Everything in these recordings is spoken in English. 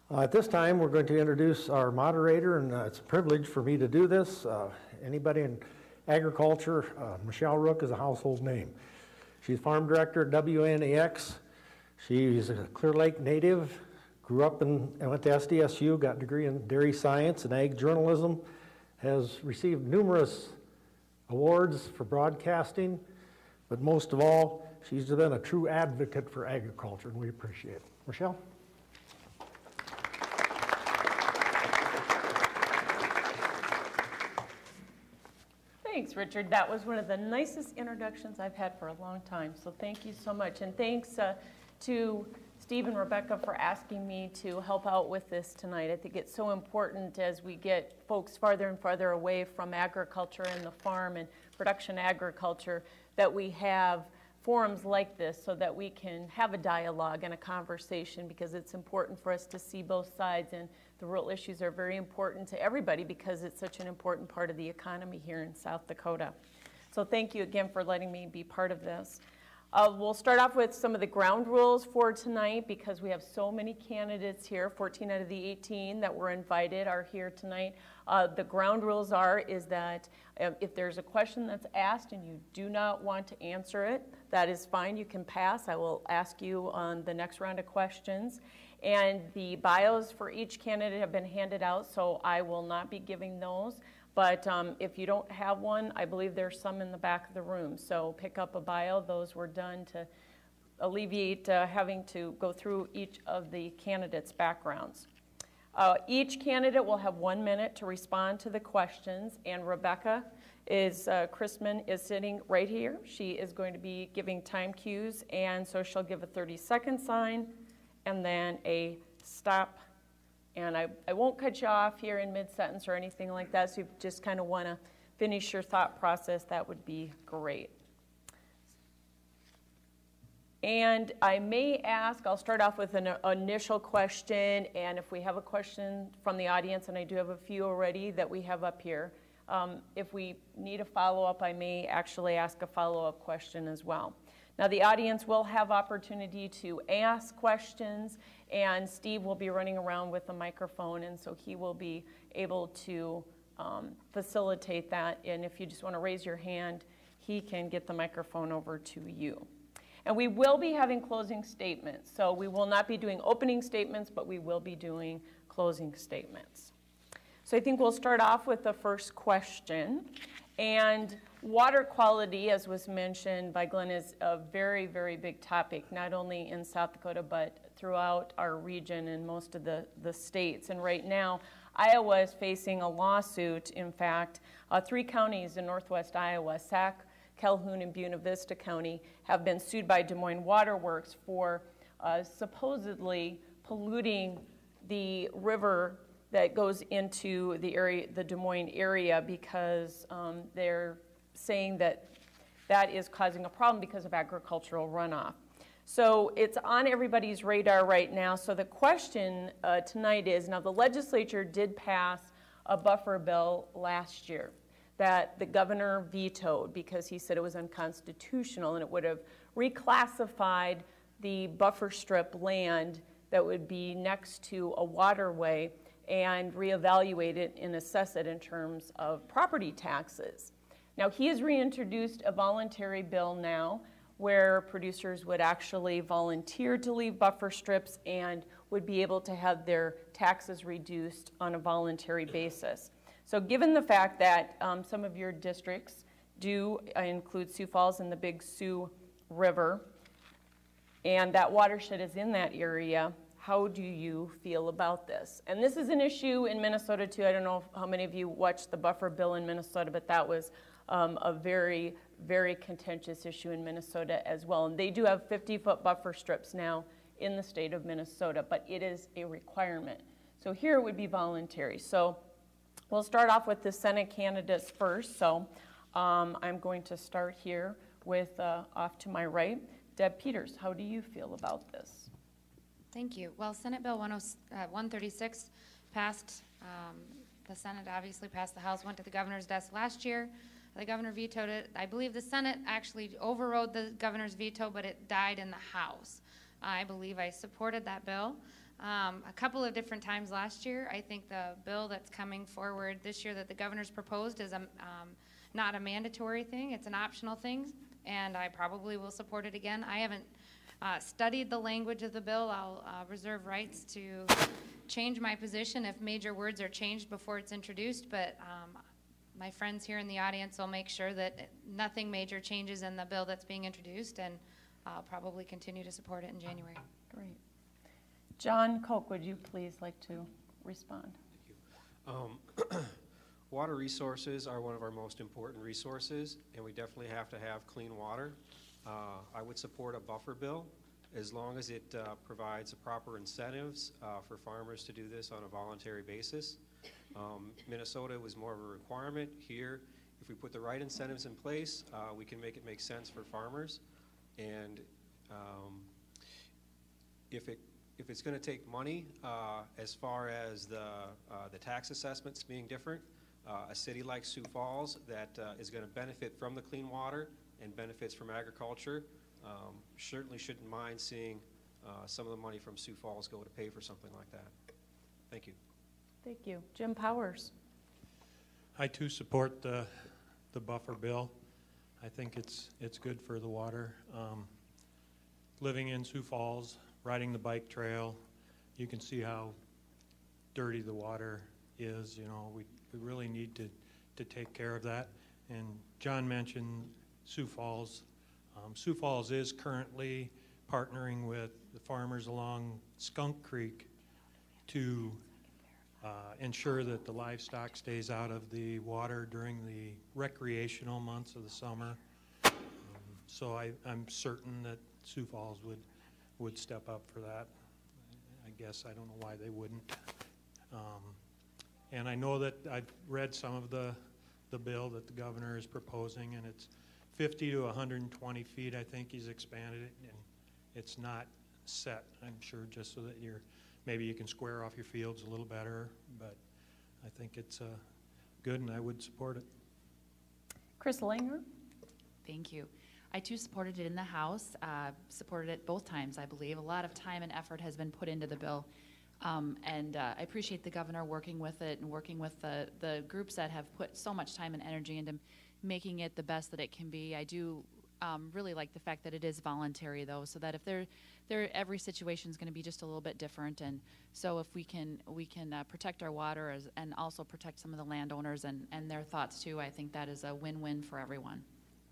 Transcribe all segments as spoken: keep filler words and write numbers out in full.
Uh, at this time, we're going to introduce our moderator, and uh, it's a privilege for me to do this. Uh, anybody in agriculture, uh, Michelle Rook is a household name. She's farm director at W N A X. She's a Clear Lake native, grew up in, and went to S D S U, got a degree in dairy science and ag journalism, has received numerous awards for broadcasting, but most of all, she's been a true advocate for agriculture, and we appreciate it. Michelle? Thanks, Richard. That was one of the nicest introductions I've had for a long time, so thank you so much. And thanks uh, to Steve and Rebecca for asking me to help out with this tonight. I think it's so important as we get folks farther and farther away from agriculture and the farm and production agriculture that we have forums like this so that we can have a dialogue and a conversation, because it's important for us to see both sides, and the rural issues are very important to everybody because it's such an important part of the economy here in South Dakota. So thank you again for letting me be part of this. Uh, we'll start off with some of the ground rules for tonight because we have so many candidates here. fourteen out of the eighteen that were invited are here tonight. Uh, the ground rules are is that uh, if there's a question that's asked and you do not want to answer it, that is fine. You can pass. I will ask you on the next round of questions. And the bios for each candidate have been handed out, so I will not be giving those. But um, if you don't have one, I believe there's some in the back of the room. So pick up a bio. Those were done to alleviate uh, having to go through each of the candidates' backgrounds. Uh, each candidate will have one minute to respond to the questions, and Rebecca is, uh, Chrisman is sitting right here. She is going to be giving time cues, and so she'll give a thirty second sign and then a stop. And I, I won't cut you off here in mid-sentence or anything like that, so if you just kind of want to finish your thought process, that would be great. And I may ask, I'll start off with an initial question, and if we have a question from the audience, and I do have a few already that we have up here, um, if we need a follow-up, I may actually ask a follow-up question as well. Now, the audience will have opportunity to ask questions, and Steve will be running around with a microphone, and so he will be able to um, facilitate that. And if you just want to raise your hand, he can get the microphone over to you. And we will be having closing statements. So we will not be doing opening statements, but we will be doing closing statements. So I think we'll start off with the first question. And water quality, as was mentioned by Glenn, is a very, very big topic, not only in South Dakota, but throughout our region and most of the, the states. And right now, Iowa is facing a lawsuit. In fact, uh, three counties in northwest Iowa, Sac, Calhoun, and Buena Vista County, have been sued by Des Moines Water Works for uh, supposedly polluting the river that goes into the area, the Des Moines area, because um, they're saying that that is causing a problem because of agricultural runoff. So it's on everybody's radar right now. So the question uh, tonight is, now the legislature did pass a buffer bill last year that the governor vetoed because he said it was unconstitutional and it would have reclassified the buffer strip land that would be next to a waterway and reevaluate it and assess it in terms of property taxes. Now, he has reintroduced a voluntary bill now where producers would actually volunteer to leave buffer strips and would be able to have their taxes reduced on a voluntary basis. So given the fact that um, some of your districts do uh, include Sioux Falls and the Big Sioux River, and that watershed is in that area, how do you feel about this? And this is an issue in Minnesota too. I don't know how many of you watched the buffer bill in Minnesota, but that was um, a very, very contentious issue in Minnesota as well. And they do have fifty foot buffer strips now in the state of Minnesota, but it is a requirement. So here it would be voluntary. So we'll start off with the Senate candidates first. So um, I'm going to start here with, uh, off to my right, Deb Peters. How do you feel about this? Thank you. Well, Senate Bill one thirty-six passed. Um, the Senate obviously passed the House, went to the governor's desk last year. The governor vetoed it. I believe the Senate actually overrode the governor's veto, but it died in the House. I believe I supported that bill. um, a couple of different times last year. I think the bill that's coming forward this year that the governor's proposed is a, um, not a mandatory thing, it's an optional thing, and I probably will support it again. I haven't uh, studied the language of the bill. I'll uh, reserve rights to change my position if major words are changed before it's introduced, but um, my friends here in the audience will make sure that nothing major changes in the bill that's being introduced, and I'll probably continue to support it in January. Great. John Koch, would you please like to respond? Thank you. Um, water resources are one of our most important resources, and we definitely have to have clean water. Uh, I would support a buffer bill as long as it uh, provides the proper incentives uh, for farmers to do this on a voluntary basis. Um, Minnesota was more of a requirement. Here, if we put the right incentives in place, uh, we can make it make sense for farmers. And um, if it if it's going to take money, uh, as far as the uh, the tax assessments being different, uh, a city like Sioux Falls that uh, is going to benefit from the clean water and benefits from agriculture um, certainly shouldn't mind seeing uh, some of the money from Sioux Falls go to pay for something like that. Thank you. Thank you. Jim Powers. I too support the the buffer bill. I think it's it's good for the water. Um, living in Sioux Falls, riding the bike trail, you can see how dirty the water is. You know, we, we really need to, to take care of that. And John mentioned Sioux Falls. Um, Sioux Falls is currently partnering with the farmers along Skunk Creek to uh, ensure that the livestock stays out of the water during the recreational months of the summer. Um, so I, I'm certain that Sioux Falls would would step up for that. I guess I don't know why they wouldn't. Um, and I know that I've read some of the the bill that the governor is proposing, and it's fifty to one hundred twenty feet. I think he's expanded it, and it's not set. I'm sure just so that you're maybe you can square off your fields a little better. But I think it's uh, good, and I would support it. Chris Langer. Thank you. I too supported it in the House, uh, supported it both times, I believe. A lot of time and effort has been put into the bill. Um, and uh, I appreciate the governor working with it and working with the, the groups that have put so much time and energy into making it the best that it can be. I do um, really like the fact that it is voluntary, though, so that if there, there every situation is going to be just a little bit different. And so if we can we can uh, protect our water as, and also protect some of the landowners and, and their thoughts, too, I think that is a win-win for everyone.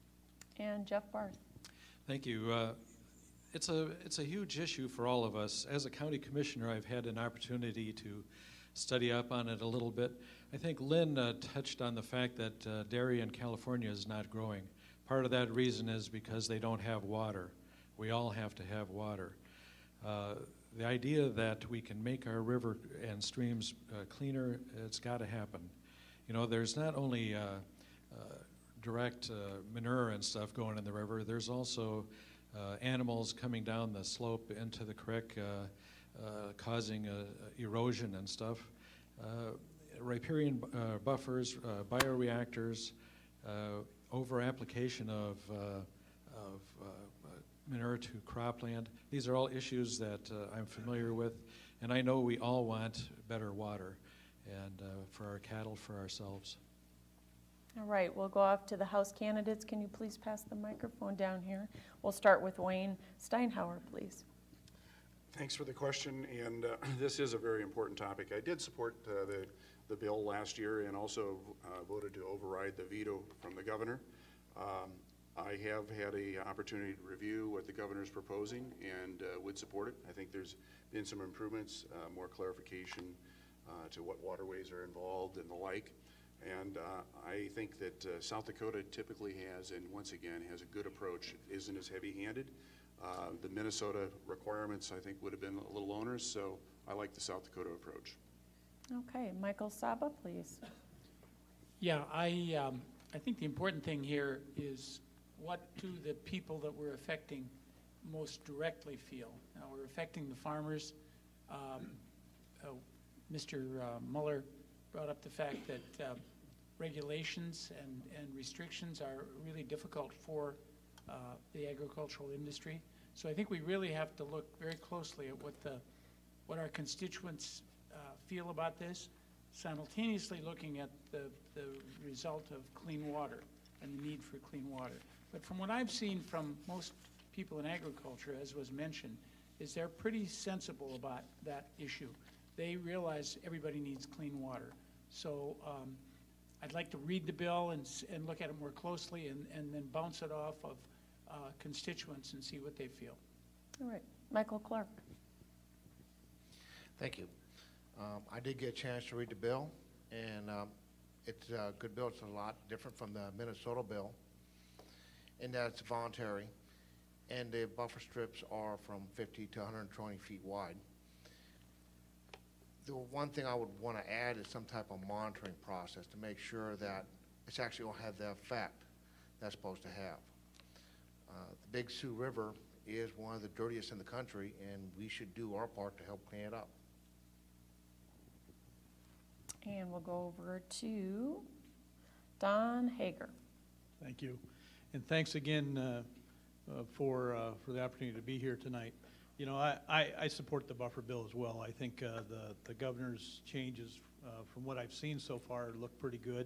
And Jeff Barth. Thank you. Uh, it's a it's a huge issue for all of us. As a county commissioner, I've had an opportunity to study up on it a little bit. I think Lynn uh, touched on the fact that uh, dairy in California is not growing. Part of that reason is because they don't have water. We all have to have water. Uh, the idea that we can make our river and streams uh, cleaner, it's got to happen. You know, there's not only uh, uh, direct uh, manure and stuff going in the river. There's also uh, animals coming down the slope into the creek, uh, uh, causing uh, erosion and stuff. Uh, riparian uh, buffers, uh, bioreactors, uh, over-application of, uh, of uh, manure to cropland. These are all issues that uh, I'm familiar with, and I know we all want better water, and uh, for our cattle, for ourselves. All right, we'll go off to the House candidates. Can you please pass the microphone down here? We'll start with Wayne Steinhauer, please. Thanks for the question, and uh, this is a very important topic. I did support uh, the, the bill last year and also uh, voted to override the veto from the governor. Um, I have had an opportunity to review what the governor is proposing and uh, would support it. I think there's been some improvements, uh, more clarification uh, to what waterways are involved and the like. And uh, I think that uh, South Dakota typically has, and once again, has a good approach. It isn't as heavy-handed. Uh, the Minnesota requirements, I think, would have been a little onerous, so I like the South Dakota approach. Okay, Michael Saba, please. Yeah, I, um, I think the important thing here is what do the people that we're affecting most directly feel. Now, we're affecting the farmers. Um, uh, Mister Uh, Muller brought up the fact that uh, regulations and, and restrictions are really difficult for uh, the agricultural industry. So I think we really have to look very closely at what the what our constituents uh, feel about this, simultaneously looking at the, the result of clean water and the need for clean water. But from what I've seen from most people in agriculture, as was mentioned, is they're pretty sensible about that issue. They realize everybody needs clean water. So um, I'd like to read the bill and, and look at it more closely and, and then bounce it off of uh, constituents and see what they feel. All right, Michael Clark. Thank you. Um, I did get a chance to read the bill, and um, it's a good bill. It's a lot different from the Minnesota bill in that it's voluntary, and the buffer strips are from fifty to one hundred twenty feet wide. The one thing I would want to add is some type of monitoring process to make sure that it's actually going to have the effect that's supposed to have. Uh, the Big Sioux River is one of the dirtiest in the country, and we should do our part to help clean it up. And we'll go over to Don Hager. Thank you. And thanks again uh, uh, for, uh, for the opportunity to be here tonight. You know, I, I, I support the buffer bill as well. I think uh, the, the governor's changes, uh, from what I've seen so far, look pretty good.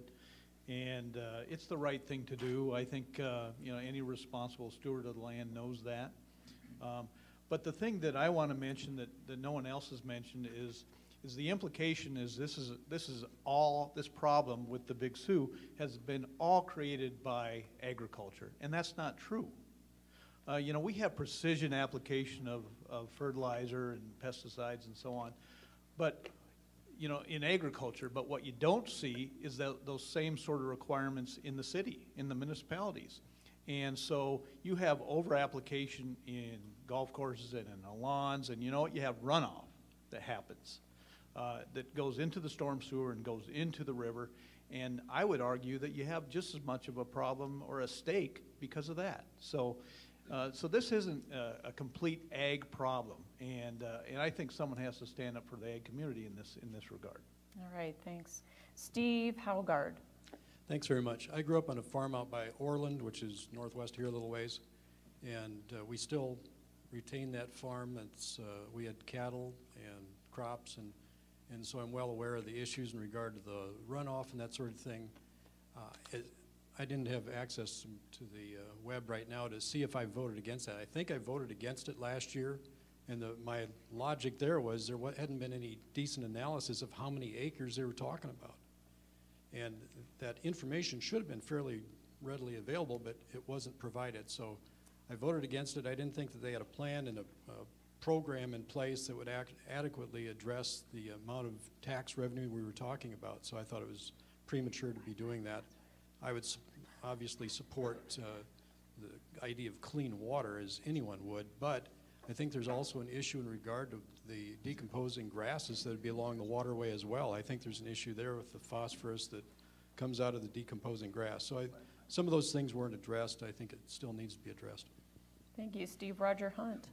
And uh, it's the right thing to do. I think, uh, you know, any responsible steward of the land knows that. Um, but the thing that I want to mention that, that no one else has mentioned is is the implication is this is this is all this problem with the Big Sioux has been all created by agriculture, and that's not true. Uh, you know, we have precision application of, of fertilizer and pesticides and so on, but you know, in agriculture. But what you don't see is that those same sort of requirements in the city, in the municipalities. And so you have over application in golf courses and in lawns, and you know what? You have runoff that happens. Uh, that goes into the storm sewer and goes into the river, and I would argue that you have just as much of a problem or a stake because of that. So, uh, so this isn't a, a complete ag problem, and uh, and I think someone has to stand up for the ag community in this in this regard. All right, thanks. Steve Haugaard. Thanks very much. I grew up on a farm out by Orland, which is northwest here a little ways, and uh, we still retain that farm. It's uh, we had cattle and crops, and And so I'm well aware of the issues in regard to the runoff and that sort of thing. Uh, it, I didn't have access to the uh, web right now to see if I voted against that. I think I voted against it last year, and the, my logic there was there hadn't been any decent analysis of how many acres they were talking about. And that information should have been fairly readily available, but it wasn't provided. So I voted against it. I didn't think that they had a plan and a, a program in place that would act adequately address the amount of tax revenue we were talking about. So I thought it was premature to be doing that. I would su obviously support uh, the idea of clean water as anyone would, but I think there's also an issue in regard to the decomposing grasses that would be along the waterway as well. I think there's an issue there with the phosphorus that comes out of the decomposing grass. So I, some of those things weren't addressed. I think it still needs to be addressed. Thank you. Steve Roger Hunt.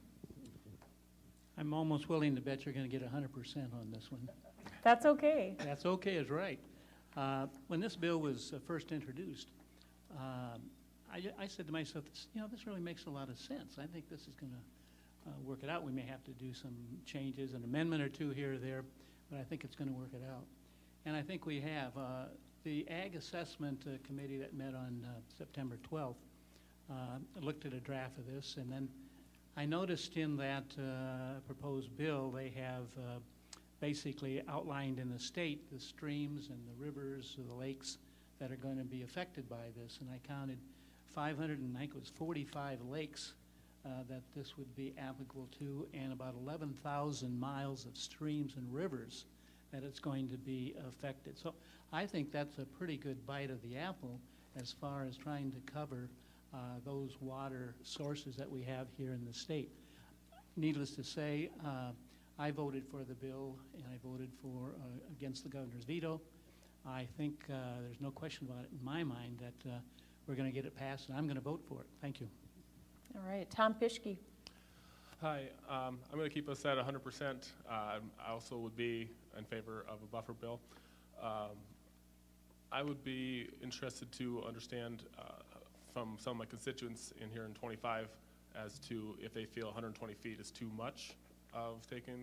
I'm almost willing to bet you're going to get one hundred percent on this one. That's okay. That's okay is right. Uh, when this bill was uh, first introduced, uh, I, I said to myself, this, you know, this really makes a lot of sense. I think this is going to uh, work it out. We may have to do some changes, an amendment or two here or there, but I think it's going to work it out. And I think we have. Uh, the Ag Assessment uh, Committee that met on uh, September twelfth uh, looked at a draft of this, and then I noticed in that uh, proposed bill, they have uh, basically outlined in the state the streams and the rivers, the lakes that are going to be affected by this. And I counted five hundred, and I think it was forty-five lakes uh, that this would be applicable to, and about eleven thousand miles of streams and rivers that it's going to be affected. So I think that's a pretty good bite of the apple as far as trying to cover Uh, those water sources that we have here in the state. Needless to say, uh, I voted for the bill, and I voted for uh, against the governor's veto. I think uh, there's no question about it in my mind that uh, we're going to get it passed, and I'm going to vote for it. Thank you. All right, Tom Pischke. Hi, um, I'm going to keep us at one hundred percent. Uh, I also would be in favor of a buffer bill. Um, I would be interested to understand uh, from some of my constituents in here in twenty-five as to if they feel one hundred twenty feet is too much of taking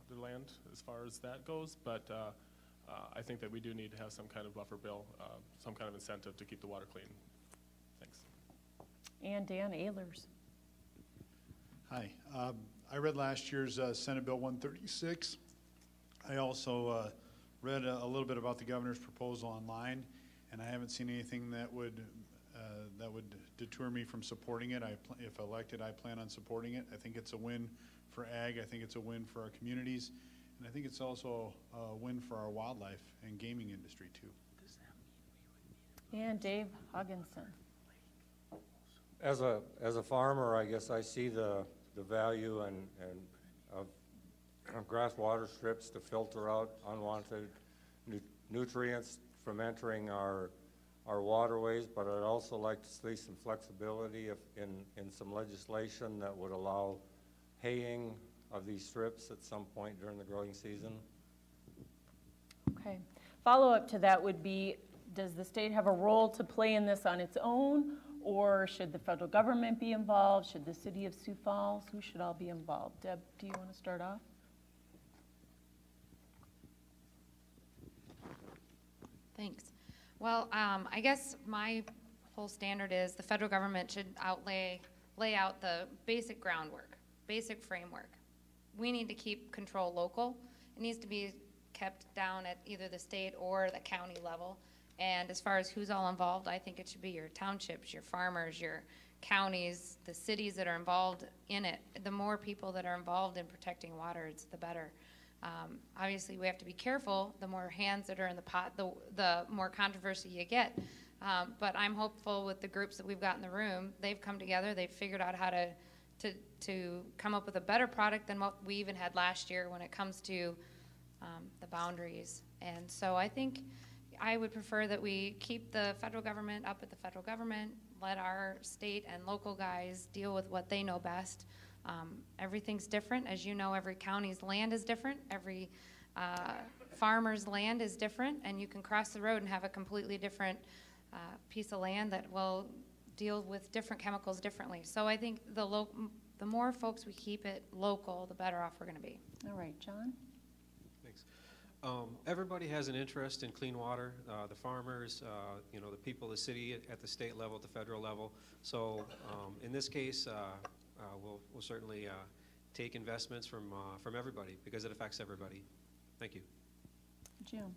their land as far as that goes, but uh, uh, I think that we do need to have some kind of buffer bill, uh, some kind of incentive to keep the water clean. Thanks. And Dan Ahlers. Hi. Um, I read last year's uh, Senate Bill one thirty-six. I also uh, read a, a little bit about the governor's proposal online, and I haven't seen anything that would uh, that would deter me from supporting it. I, pl if elected, I plan on supporting it. I think it's a win for ag. I think it's a win for our communities, and I think it's also a win for our wildlife and gaming industry too. And Dave Haagenson. As a as a farmer, I guess I see the the value and and of, of grass water strips to filter out unwanted nu nutrients from entering our our waterways. But I'd also like to see some flexibility if in in some legislation that would allow haying of these strips at some point during the growing season. Okay. Follow up to that would be, does the state have a role to play in this on its own? Or should the federal government be involved? Should the city of Sioux Falls? Who should all be involved? Deb, do you want to start off? Thanks. Well, um, I guess my whole standard is the federal government should outlay, lay out the basic groundwork, basic framework. We need to keep control local. It needs to be kept down at either the state or the county level. And as far as who's all involved, I think it should be your townships, your farmers, your counties, the cities that are involved in it. The more people that are involved in protecting water, it's the better. Um, obviously, we have to be careful. The more hands that are in the pot, the, the more controversy you get. Um, but I'm hopeful with the groups that we've got in the room. They've come together. They've figured out how to, to, to come up with a better product than what we even had last year when it comes to um, the boundaries. And so I think I would prefer that we keep the federal government up at the federal government, let our state and local guys deal with what they know best. Um, everything's different. As you know, every county's land is different. Every uh, farmer's land is different, and you can cross the road and have a completely different uh, piece of land that will deal with different chemicals differently. So I think the, lo the more folks we keep it local, the better off we're going to be. All right, John? Um, everybody has an interest in clean water, uh, the farmers, uh, you know, the people, the city at, at the state level, at the federal level. So um, in this case, uh, uh, we'll, we'll certainly uh, take investments from, uh, from everybody because it affects everybody. Thank you. Jim.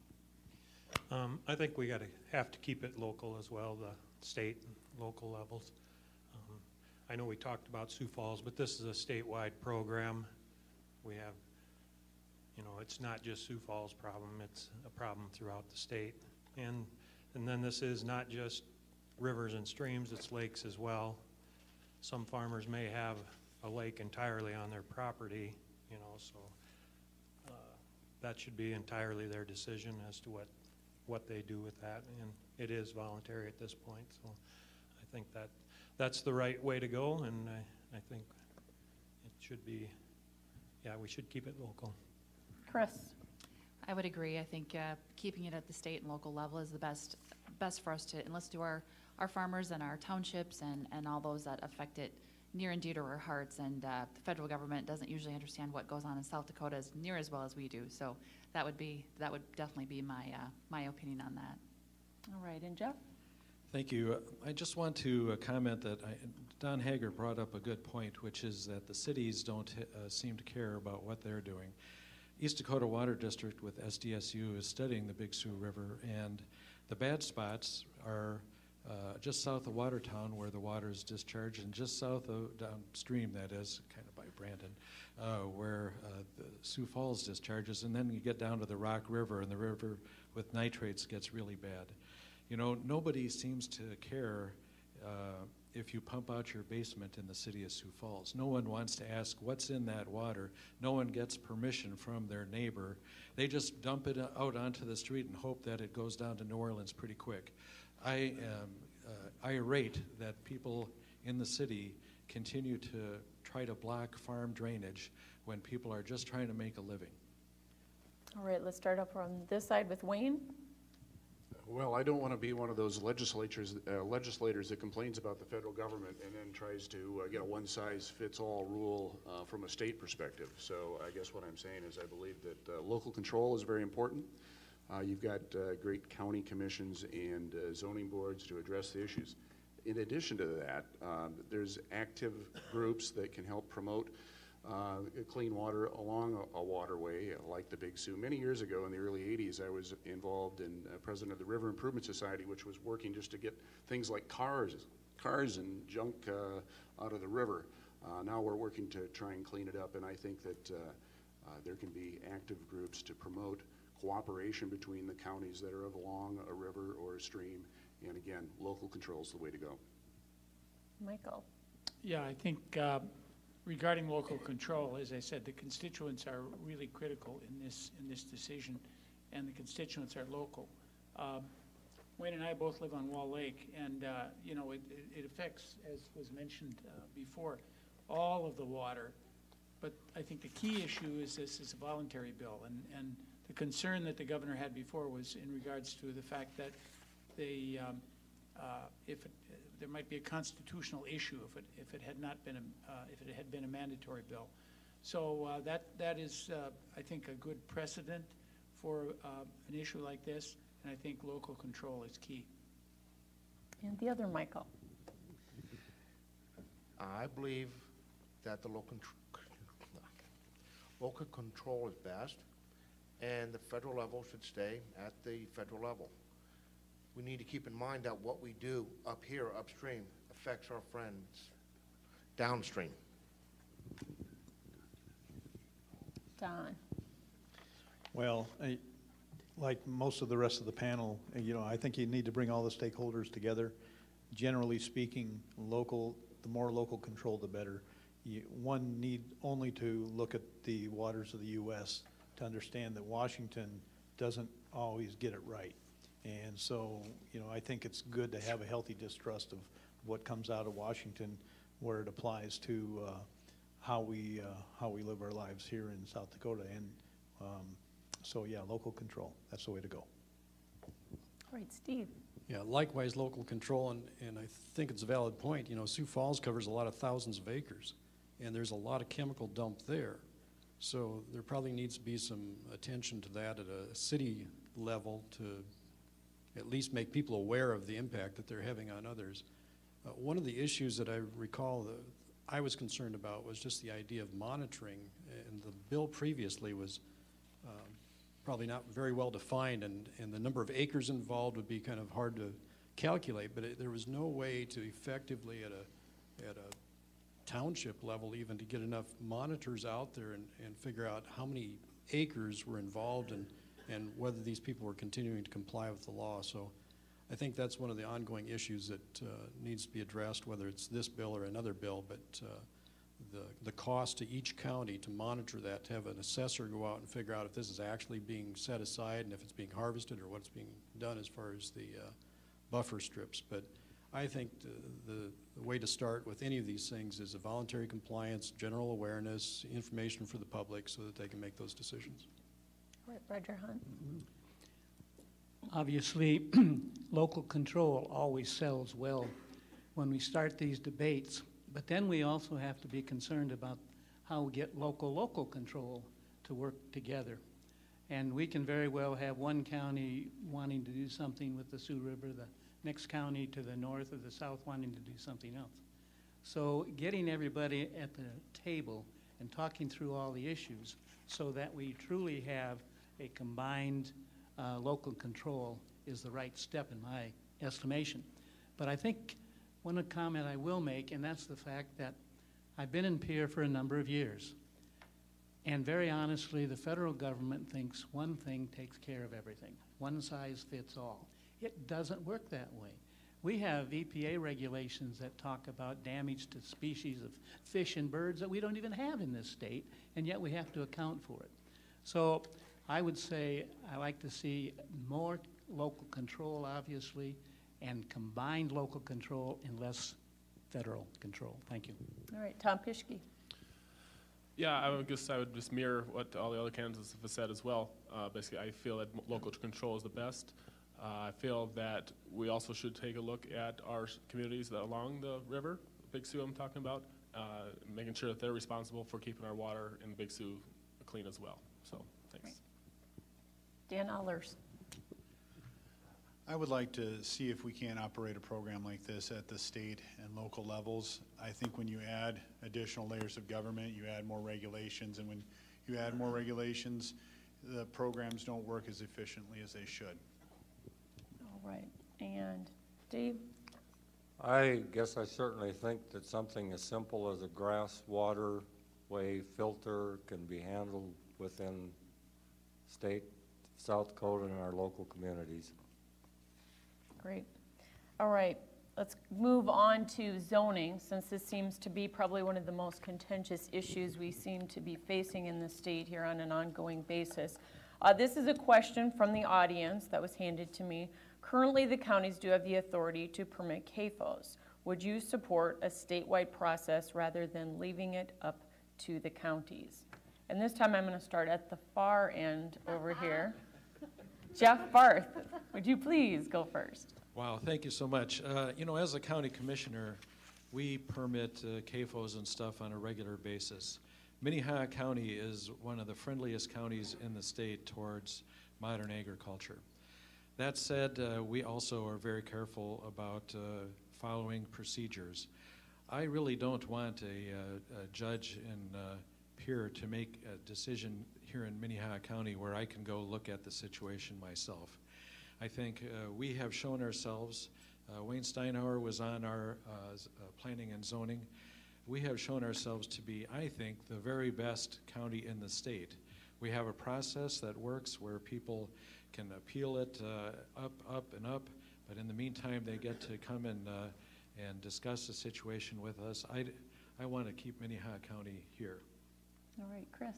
Um, I think we got to have to keep it local as well, the state and local levels. Um, I know we talked about Sioux Falls, but this is a statewide program. We have You know, it's not just Sioux Falls' problem, it's a problem throughout the state. And, and then this is not just rivers and streams, it's lakes as well. Some farmers may have a lake entirely on their property, you know, so uh, that should be entirely their decision as to what, what they do with that. And it is voluntary at this point, so I think that that's the right way to go, and I, I think it should be, yeah, we should keep it local. Chris. I would agree. I think uh, keeping it at the state and local level is the best best for us to, and let's do our, our farmers and our townships and, and all those that affect it near and dear to our hearts. And uh, the federal government doesn't usually understand what goes on in South Dakota as near as well as we do. So that would be that would definitely be my uh, my opinion on that. All right, and Jeff? Thank you. Uh, I just want to uh, comment that I, Don Haagaard brought up a good point, which is that the cities don't uh, seem to care about what they're doing. East Dakota Water District with S D S U is studying the Big Sioux River, and the bad spots are uh, just south of Watertown where the water is discharged, and just south of downstream, that is, kind of by Brandon, uh, where uh, the Sioux Falls discharges, and then you get down to the Rock River, and the river with nitrates gets really bad. You know, nobody seems to care uh, if you pump out your basement in the city of Sioux Falls. No one wants to ask what's in that water. No one gets permission from their neighbor. They just dump it out onto the street and hope that it goes down to New Orleans pretty quick. I am uh, irate that people in the city continue to try to block farm drainage when people are just trying to make a living. All right, let's start up on this side with Wayne. Well, I don't want to be one of those legislatures, uh, legislators that complains about the federal government and then tries to uh, get a one-size-fits-all rule uh, from a state perspective. So I guess what I'm saying is I believe that uh, local control is very important. Uh, you've got uh, great county commissions and uh, zoning boards to address the issues. In addition to that, um, there's active groups that can help promote Uh, clean water along a, a waterway uh, like the Big Sioux. Many years ago in the early eighties, I was involved in uh, president of the River Improvement Society, which was working just to get things like cars, cars and junk uh, out of the river. Uh, now we're working to try and clean it up, and I think that uh, uh, there can be active groups to promote cooperation between the counties that are along a river or a stream, and again, local control is the way to go. Michael. Yeah, I think uh, regarding local control, as I said, the constituents are really critical in this in this decision, and the constituents are local. Um, Wayne and I both live on Wall Lake, and uh, you know it, it, it affects, as was mentioned uh, before, all of the water. But I think the key issue is this is a voluntary bill, and and the concern that the governor had before was in regards to the fact that they um, uh, if it, there might be a constitutional issue if it if it had not been a, uh, if it had been a mandatory bill. So uh, that that is uh, I think a good precedent for uh, an issue like this, and I think local control is key. And the other Michael. I believe that the local local control is best, and the federal level should stay at the federal level. We need to keep in mind that what we do up here, upstream, affects our friends downstream. Don. Well, I, like most of the rest of the panel, you know, I think you need to bring all the stakeholders together. Generally speaking, local, the more local control, the better. You, one need only to look at the waters of the U S to understand that Washington doesn't always get it right. And so, you know, I think it's good to have a healthy distrust of what comes out of Washington, where it applies to uh, how we uh, how we live our lives here in South Dakota. And um, so, yeah, local control. That's the way to go. All right, Steve. Yeah, likewise, local control, and, and I think it's a valid point. You know, Sioux Falls covers a lot of thousands of acres, and there's a lot of chemical dump there. So there probably needs to be some attention to that at a city level to at least make people aware of the impact that they're having on others. Uh, one of the issues that I recall that I was concerned about was just the idea of monitoring, and the bill previously was um, probably not very well defined, and, and the number of acres involved would be kind of hard to calculate, but it, there was no way to effectively at a, at a township level even to get enough monitors out there and, and figure out how many acres were involved and and whether these people were continuing to comply with the law. So I think that's one of the ongoing issues that uh, needs to be addressed, whether it's this bill or another bill, but uh, the, the cost to each county to monitor that, to have an assessor go out and figure out if this is actually being set aside and if it's being harvested or what's being done as far as the uh, buffer strips. But I think the, the, the way to start with any of these things is a voluntary compliance, general awareness, information for the public so that they can make those decisions. All right, Roger Hunt. Obviously, local control always sells well when we start these debates, but then we also have to be concerned about how we get local, local control to work together. And we can very well have one county wanting to do something with the Sioux River, the next county to the north or the south wanting to do something else. So getting everybody at the table and talking through all the issues so that we truly have a combined uh, local control is the right step in my estimation. But I think one comment I will make, and that's the fact that I've been in Pierre for a number of years. And very honestly, the federal government thinks one thing takes care of everything. One size fits all. It doesn't work that way. We have E P A regulations that talk about damage to species of fish and birds that we don't even have in this state, and yet we have to account for it. So I would say I like to see more local control, obviously, and combined local control and less federal control. Thank you. All right, Tom Pischke. Yeah, I would guess I would just mirror what all the other candidates have said as well. Uh, basically, I feel that local control is the best. Uh, I feel that we also should take a look at our s- communities that along the river, Big Sioux I'm talking about, uh, making sure that they're responsible for keeping our water in Big Sioux clean as well. So, thanks. Dan Ahlers. I would like to see if we can operate a program like this at the state and local levels. I think when you add additional layers of government, you add more regulations, and when you add more regulations, the programs don't work as efficiently as they should. All right. And Dave? I guess I certainly think that something as simple as a grass waterway filter can be handled within state, South Dakota, and our local communities. Great. All right, let's move on to zoning, since this seems to be probably one of the most contentious issues we seem to be facing in the state here on an ongoing basis. Uh, this is a question from the audience that was handed to me. Currently, the counties do have the authority to permit C A F Os. Would you support a statewide process rather than leaving it up to the counties? And this time I'm going to start at the far end over here. Jeff Barth, would you please go first? Wow, thank you so much. Uh, you know, as a county commissioner, we permit uh, C A F Os and stuff on a regular basis. Minnehaha County is one of the friendliest counties in the state towards modern agriculture. That said, uh, we also are very careful about uh, following procedures. I really don't want a, uh, a judge in uh, Pierre to make a decision here in Minnehaha County where I can go look at the situation myself. I think uh, we have shown ourselves, uh, Wayne Steinhauer was on our uh, uh, planning and zoning. We have shown ourselves to be, I think, the very best county in the state. We have a process that works where people can appeal it uh, up, up, and up, but in the meantime, they get to come and, uh, and discuss the situation with us. I, I want to keep Minnehaha County here. All right, Chris.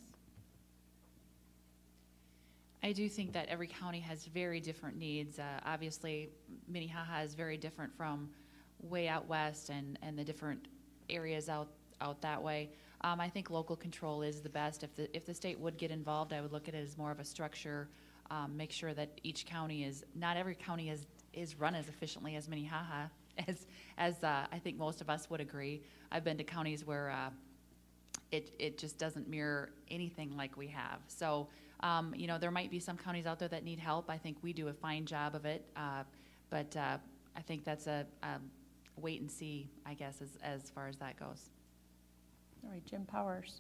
I do think that every county has very different needs. Uh, obviously, Minnehaha is very different from way out west and, and the different areas out, out that way. Um, I think local control is the best. If the, if the state would get involved, I would look at it as more of a structure, um, make sure that each county is, not every county is, is run as efficiently as Minnehaha, as, as uh, I think most of us would agree. I've been to counties where uh, it, it just doesn't mirror anything like we have. So, um, you know, there might be some counties out there that need help. I think we do a fine job of it, uh, but uh, I think that's a, a wait and see, I guess, as, as far as that goes. All right, Jim Powers.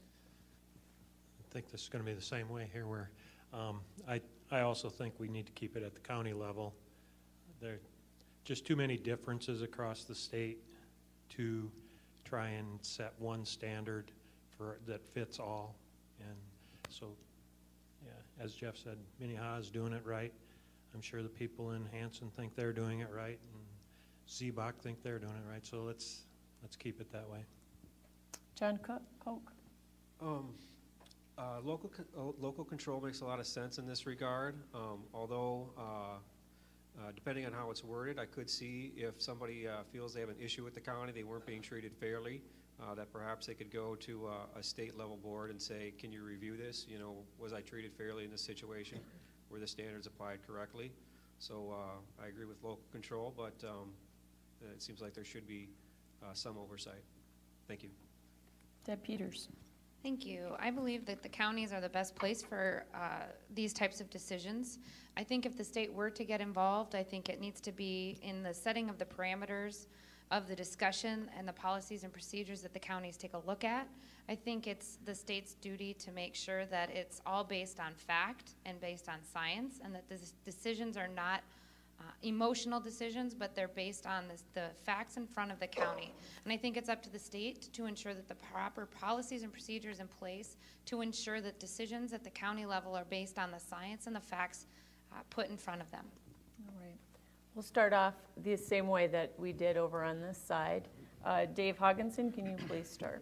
I think this is going to be the same way here where um, I, I also think we need to keep it at the county level. There are just too many differences across the state to try and set one standard for that fits all. And so, yeah, as Jeff said, Minnehaha is doing it right. I'm sure the people in Haagenson think they're doing it right, and Ziebach think they're doing it right. So let's let's keep it that way. John Koch. Um, uh, local, co uh, local control makes a lot of sense in this regard, um, although uh, uh, depending on how it's worded, I could see if somebody uh, feels they have an issue with the county, they weren't being treated fairly, uh, that perhaps they could go to uh, a state level board and say, can you review this? You know, was I treated fairly in this situation? Were the standards applied correctly? So uh, I agree with local control, but um, it seems like there should be uh, some oversight. Thank you. Deb Peters. Thank you. I believe that the counties are the best place for uh, these types of decisions. I think if the state were to get involved, I think it needs to be in the setting of the parameters of the discussion and the policies and procedures that the counties take a look at. I think it's the state's duty to make sure that it's all based on fact and based on science, and that the decisions are not Uh, emotional decisions, but they're based on this, the facts in front of the county. And I think it's up to the state to ensure that the proper policies and procedures in place to ensure that decisions at the county level are based on the science and the facts uh, put in front of them. All right. We'll start off the same way that we did over on this side. Uh, Dave Haagenson, can you please start?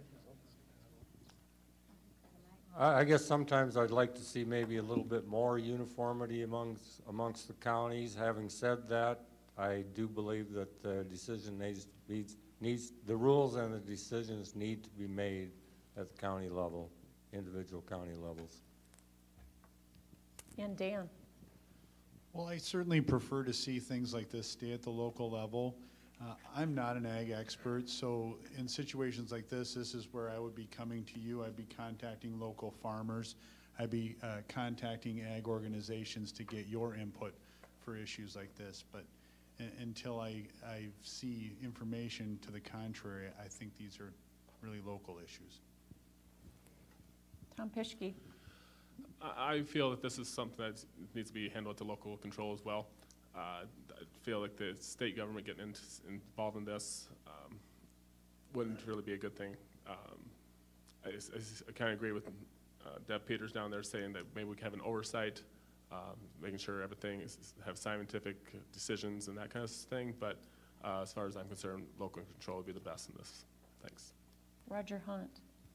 I guess sometimes I'd like to see maybe a little bit more uniformity amongst amongst the counties. Having said that, I do believe that the decision needs needs, needs the rules and the decisions need to be made at the county level, individual county levels. And Dan. Well, I certainly prefer to see things like this stay at the local level. Uh, I'm not an ag expert, so in situations like this, this is where I would be coming to you. I'd be contacting local farmers. I'd be uh, contacting ag organizations to get your input for issues like this. But uh, until I, I see information to the contrary, I think these are really local issues. Tom Pischke. I I feel that this is something that needs to be handled at the local control as well. Uh, I feel like the state government getting into, involved in this um, wouldn't really be a good thing. Um, I, I, I kind of agree with uh, Deb Peters down there saying that maybe we can have an oversight, um, making sure everything is, have scientific decisions and that kind of thing. But uh, as far as I'm concerned, local control would be the best in this. Thanks. Roger Hunt.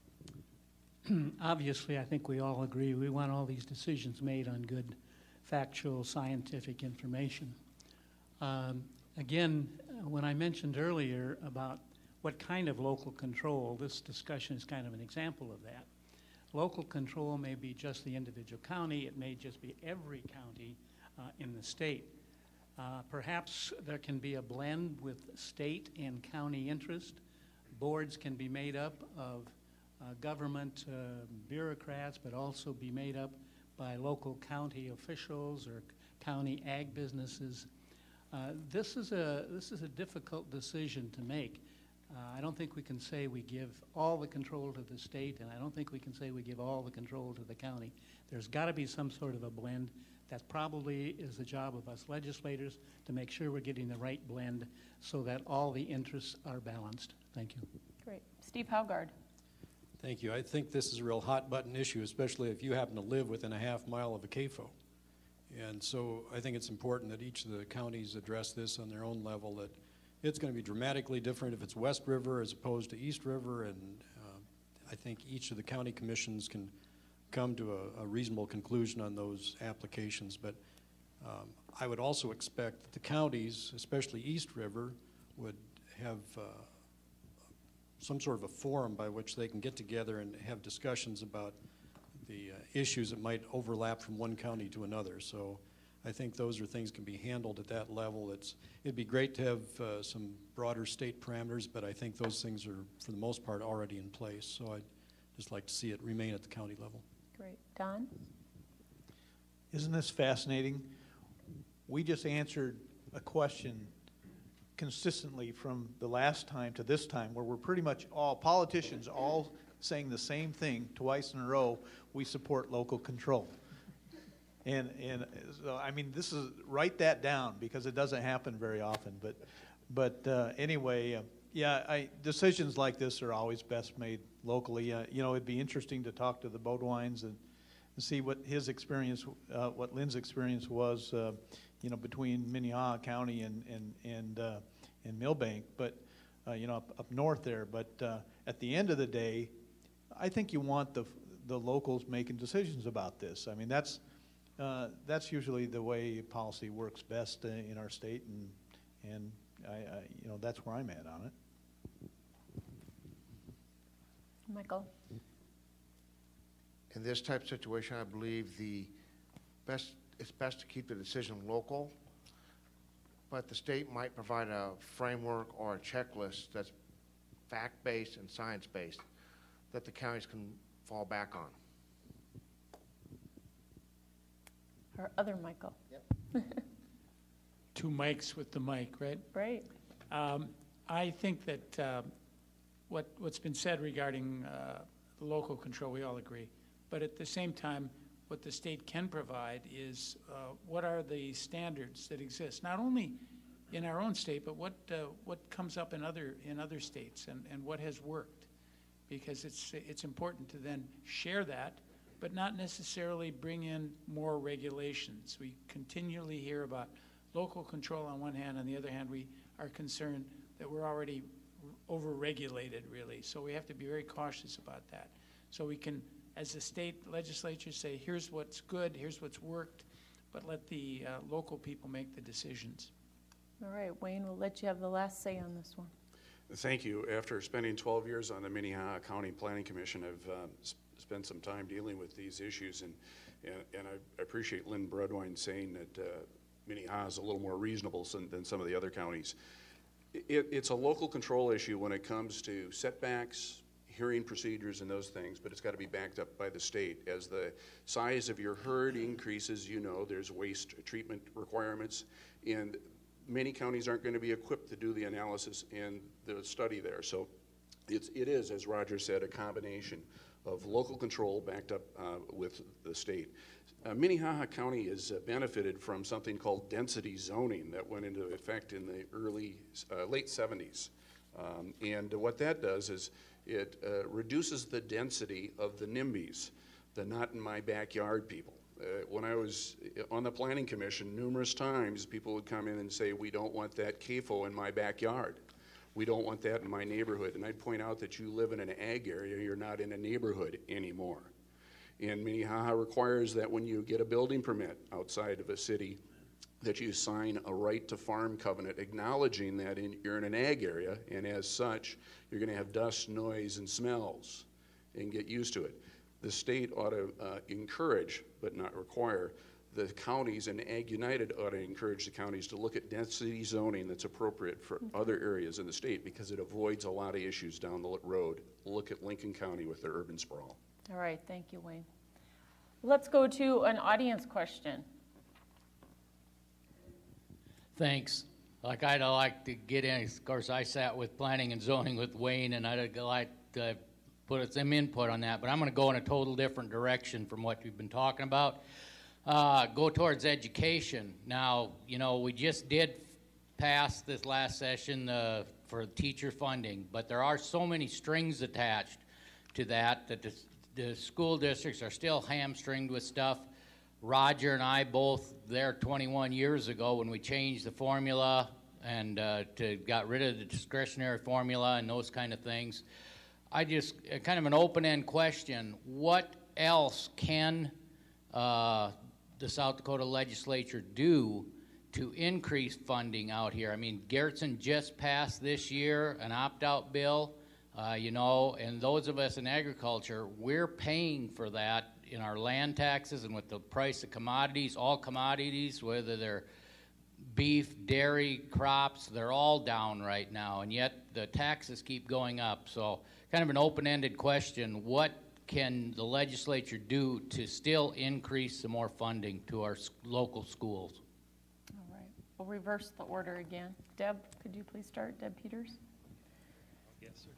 Obviously, I think we all agree we want all these decisions made on good, factual, scientific information. Um, again, uh, when I mentioned earlier about what kind of local control, this discussion is kind of an example of that. Local control may be just the individual county, it may just be every county uh, in the state. Uh, perhaps there can be a blend with state and county interest. Boards can be made up of uh, government uh, bureaucrats, but also be made up by local county officials or county ag businesses. Uh, this is a this is a difficult decision to make. Uh, I don't think we can say we give all the control to the state, and I don't think we can say we give all the control to the county. There's got to be some sort of a blend. That probably is the job of us legislators to make sure we're getting the right blend so that all the interests are balanced. Thank you. Great. Steve Haugaard. Thank you. I think this is a real hot button issue, especially if you happen to live within a half mile of a C A F O. And so I think it's important that each of the counties address this on their own level, that it's going to be dramatically different if it's West River as opposed to East River, and uh, I think each of the county commissions can come to a, a reasonable conclusion on those applications. But um, I would also expect that the counties, especially East River, would have uh, some sort of a forum by which they can get together and have discussions about the uh, issues that might overlap from one county to another. So I think those are things can be handled at that level. It's, it'd be great to have uh, some broader state parameters, but I think those things are, for the most part, already in place. So I'd just like to see it remain at the county level. Great. Don? Isn't this fascinating? We just answered a question consistently from the last time to this time, where we're pretty much all, politicians all saying the same thing twice in a row: we support local control. And, and so, I mean, this is, write that down because it doesn't happen very often. But, but uh, anyway, uh, yeah, I, decisions like this are always best made locally. Uh, you know, it'd be interesting to talk to the Bodwines and, and see what his experience, uh, what Lynn's experience was, uh, you know, between Minnehaha County and and and, uh, and Millbank, but uh, you know, up, up north there. But uh, at the end of the day, I think you want the the locals making decisions about this. I mean, that's uh, that's usually the way policy works best uh, in our state, and and I, I you know, that's where I'm at on it. Michael. In this type of situation, I believe the best, it's best to keep the decision local, but the state might provide a framework or a checklist that's fact-based and science-based that the counties can fall back on. Our other Michael. Yep. Two mics with the mic, right? Right. Um, I think that uh, what, what's been said regarding uh, local control, we all agree. But at the same time, what the state can provide is uh, what are the standards that exist, not only in our own state, but what uh, what comes up in other in other states, and, and what has worked, because it's it's important to then share that, but not necessarily bring in more regulations. We continually hear about local control on one hand, on the other hand, we are concerned that we're already over-regulated, really. So we have to be very cautious about that. So we can, as the state legislature, say, here's what's good, here's what's worked, but let the uh, local people make the decisions. All right, Wayne, we'll let you have the last say on this one. Thank you. After spending twelve years on the Minnehaha County Planning Commission, I've uh, sp spent some time dealing with these issues, and, and, and I appreciate Lynn Broadwine saying that uh, Minnehaha is a little more reasonable than, than some of the other counties. It, it's a local control issue when it comes to setbacks, hearing procedures and those things, but it's got to be backed up by the state. As the size of your herd increases, you know, there's waste treatment requirements, and many counties aren't going to be equipped to do the analysis and the study there. So it's, it is, as Roger said, a combination of local control backed up uh, with the state. Uh, Minnehaha County has uh, benefited from something called density zoning that went into effect in the early, uh, late seventies. Um, and what that does is it uh, reduces the density of the NIMBYs, the not in my backyard people. Uh, when I was on the planning commission, numerous times people would come in and say, we don't want that C A F O in my backyard. We don't want that in my neighborhood. And I'd point out that you live in an ag area, you're not in a neighborhood anymore. And Minnehaha requires that when you get a building permit outside of a city, that you sign a right to farm covenant acknowledging that in, you're in an ag area, and as such, you're gonna have dust, noise, and smells, and get used to it. The state ought to uh, encourage, but not require, the counties, and AgUnited ought to encourage the counties to look at density zoning that's appropriate for other areas in the state, because it avoids a lot of issues down the road. Look at Lincoln County with their urban sprawl. All right, thank you, Wayne. Let's go to an audience question. Thanks. Like, I'd like to get in, of course, I sat with planning and zoning with Wayne, and I'd like to put some input on that, but I'm going to go in a total different direction from what we've been talking about. Uh, go towards education. Now, you know, we just did pass this last session uh, for teacher funding, but there are so many strings attached to that that the, the school districts are still hamstringed with stuff. Roger and I both there twenty-one years ago when we changed the formula and uh, to got rid of the discretionary formula and those kind of things. I just, uh, kind of an open-end question, what else can uh, the South Dakota legislature do to increase funding out here? I mean, Garrettson just passed this year an opt-out bill, uh, you know, and those of us in agriculture, we're paying for that in our land taxes and with the price of commodities, all commodities, whether they're beef, dairy, crops, they're all down right now, and yet the taxes keep going up. So kind of an open-ended question, what can the legislature do to still increase some more funding to our local schools? All right, we'll reverse the order again. Deb, could you please start? Deb Peters? Yes, sir.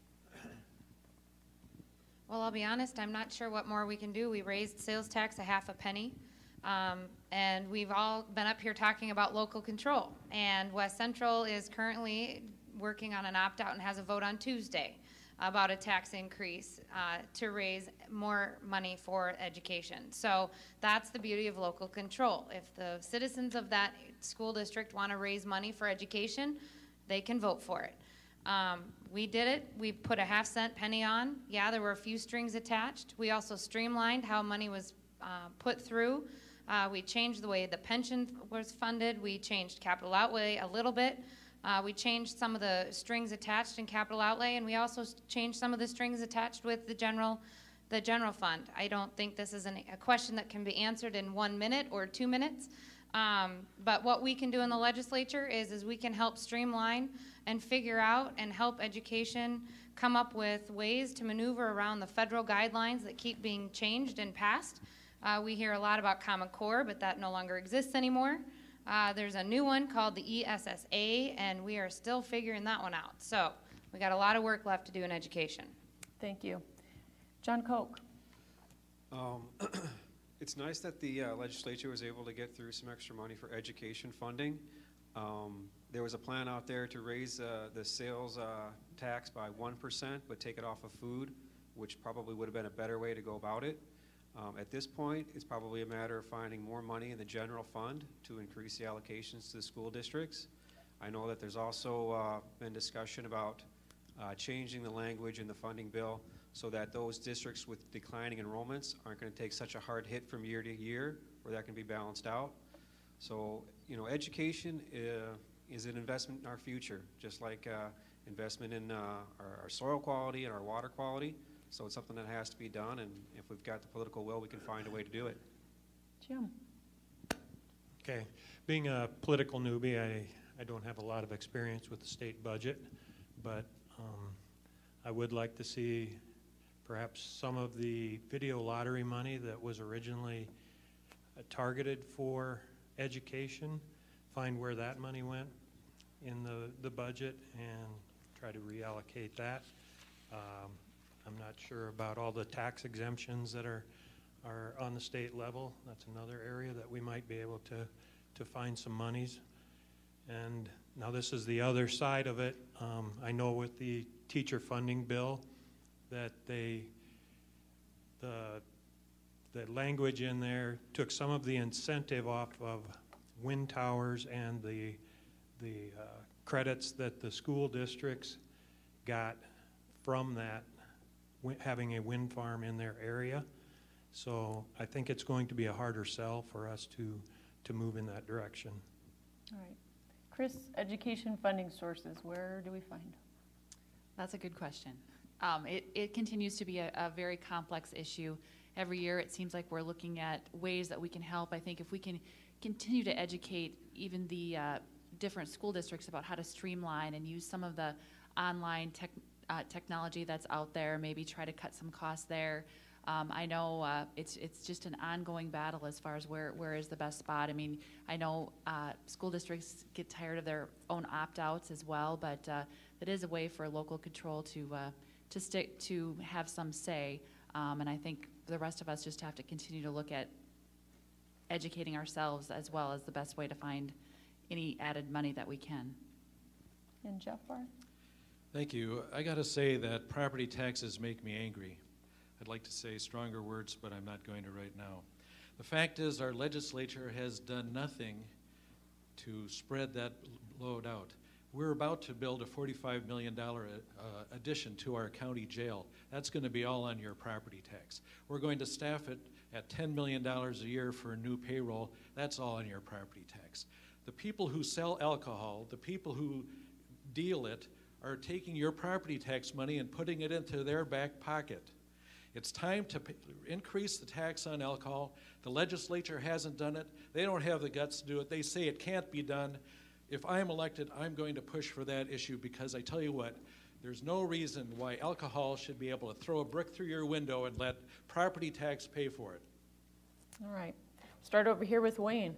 Well, I'll be honest, I'm not sure what more we can do. We raised sales tax a half a penny, um, and we've all been up here talking about local control. And West Central is currently working on an opt-out and has a vote on Tuesday about a tax increase uh, to raise more money for education. So that's the beauty of local control. If the citizens of that school district want to raise money for education, they can vote for it. Um, we did it. We put a half cent penny on. Yeah, there were a few strings attached. We also streamlined how money was uh, put through. Uh, we changed the way the pension was funded. We changed capital outlay a little bit. Uh, we changed some of the strings attached in capital outlay, and we also changed some of the strings attached with the general, the general fund. I don't think this is an, a question that can be answered in one minute or two minutes. Um, but what we can do in the legislature is, is we can help streamline and figure out and help education come up with ways to maneuver around the federal guidelines that keep being changed and passed. Uh, we hear a lot about Common Core, but that no longer exists anymore. Uh, there's a new one called the E S S A, and we are still figuring that one out. So we got a lot of work left to do in education. Thank you. John Koch. Um, it's nice that the uh, legislature was able to get through some extra money for education funding. Um, there was a plan out there to raise uh, the sales uh, tax by one percent, but take it off of food, which probably would have been a better way to go about it. Um, at this point, it's probably a matter of finding more money in the general fund to increase the allocations to the school districts. I know that there's also uh, been discussion about uh, changing the language in the funding bill so that those districts with declining enrollments aren't going to take such a hard hit from year to year, where that can be balanced out. So, you know, education uh, is an investment in our future, just like uh, investment in uh, our, our soil quality and our water quality. So it's something that has to be done, and if we've got the political will, we can find a way to do it. Jim. Okay. Being a political newbie, I, I don't have a lot of experience with the state budget, but um, I would like to see perhaps some of the video lottery money that was originally uh, targeted for education, find where that money went in the, the budget and try to reallocate that. Um, I'm not sure about all the tax exemptions that are, are on the state level. That's another area that we might be able to, to find some monies. And now this is the other side of it. Um, I know with the teacher funding bill that they, the, the language in there took some of the incentive off of wind towers and the, the uh, credits that the school districts got from that, having a wind farm in their area. So I think it's going to be a harder sell for us to, to move in that direction. All right. Chris, education funding sources, where do we find? That's a good question. Um, it, it continues to be a, a very complex issue. Every year it seems like we're looking at ways that we can help. I think if we can continue to educate even the uh, different school districts about how to streamline and use some of the online tech, uh, technology that's out there, maybe try to cut some costs there. Um, I know uh, it's it's just an ongoing battle as far as where, where is the best spot. I mean, I know uh, school districts get tired of their own opt-outs as well, but uh, it is a way for local control to uh, to stick to have some say. Um, and I think the rest of us just have to continue to look at educating ourselves as well as the best way to find any added money that we can. And Jeff Barth? Thank you. I got to say that property taxes make me angry. I'd like to say stronger words, but I'm not going to right now. The fact is our legislature has done nothing to spread that load out. We're about to build a forty-five million dollars uh, addition to our county jail. That's going to be all on your property tax. We're going to staff it at ten million dollars a year for a new payroll. That's all on your property tax. The people who sell alcohol, the people who deal it, are taking your property tax money and putting it into their back pocket. It's time to p- increase the tax on alcohol. The legislature hasn't done it. They don't have the guts to do it. They say it can't be done. If I'm elected, I'm going to push for that issue because I tell you what, there's no reason why alcohol should be able to throw a brick through your window and let property tax pay for it. All right. Start over here with Wayne.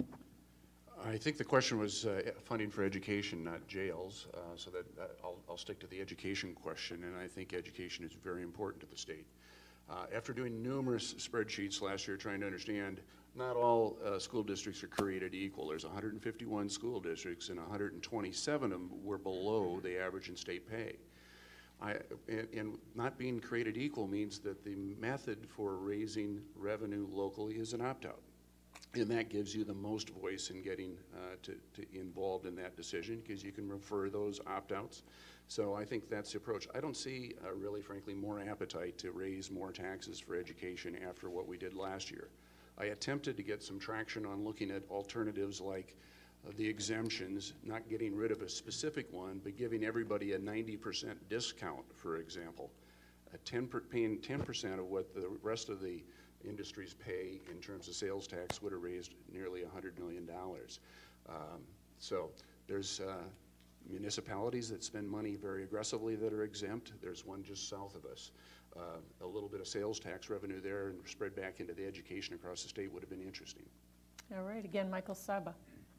I think the question was uh, funding for education, not jails, uh, so that uh, I'll, I'll stick to the education question, and I think education is very important to the state. Uh, after doing numerous spreadsheets last year trying to understand, not all uh, school districts are created equal. There's one hundred fifty-one school districts, and one hundred twenty-seven of them were below the average in state pay. I, and, and not being created equal means that the method for raising revenue locally is an opt-out. And that gives you the most voice in getting uh, to, to involved in that decision because you can refer those opt-outs. So I think that's the approach. I don't see uh, really, frankly, more appetite to raise more taxes for education after what we did last year. I attempted to get some traction on looking at alternatives like uh, the exemptions, not getting rid of a specific one, but giving everybody a ninety percent discount, for example. A ten per, paying ten percent of what the rest of the industries pay in terms of sales tax would have raised nearly one hundred million dollars. Um, so there's uh, municipalities that spend money very aggressively that are exempt. There's one just south of us. Uh, a little bit of sales tax revenue there and spread back into the education across the state would have been interesting. All right, again, Michael Saba.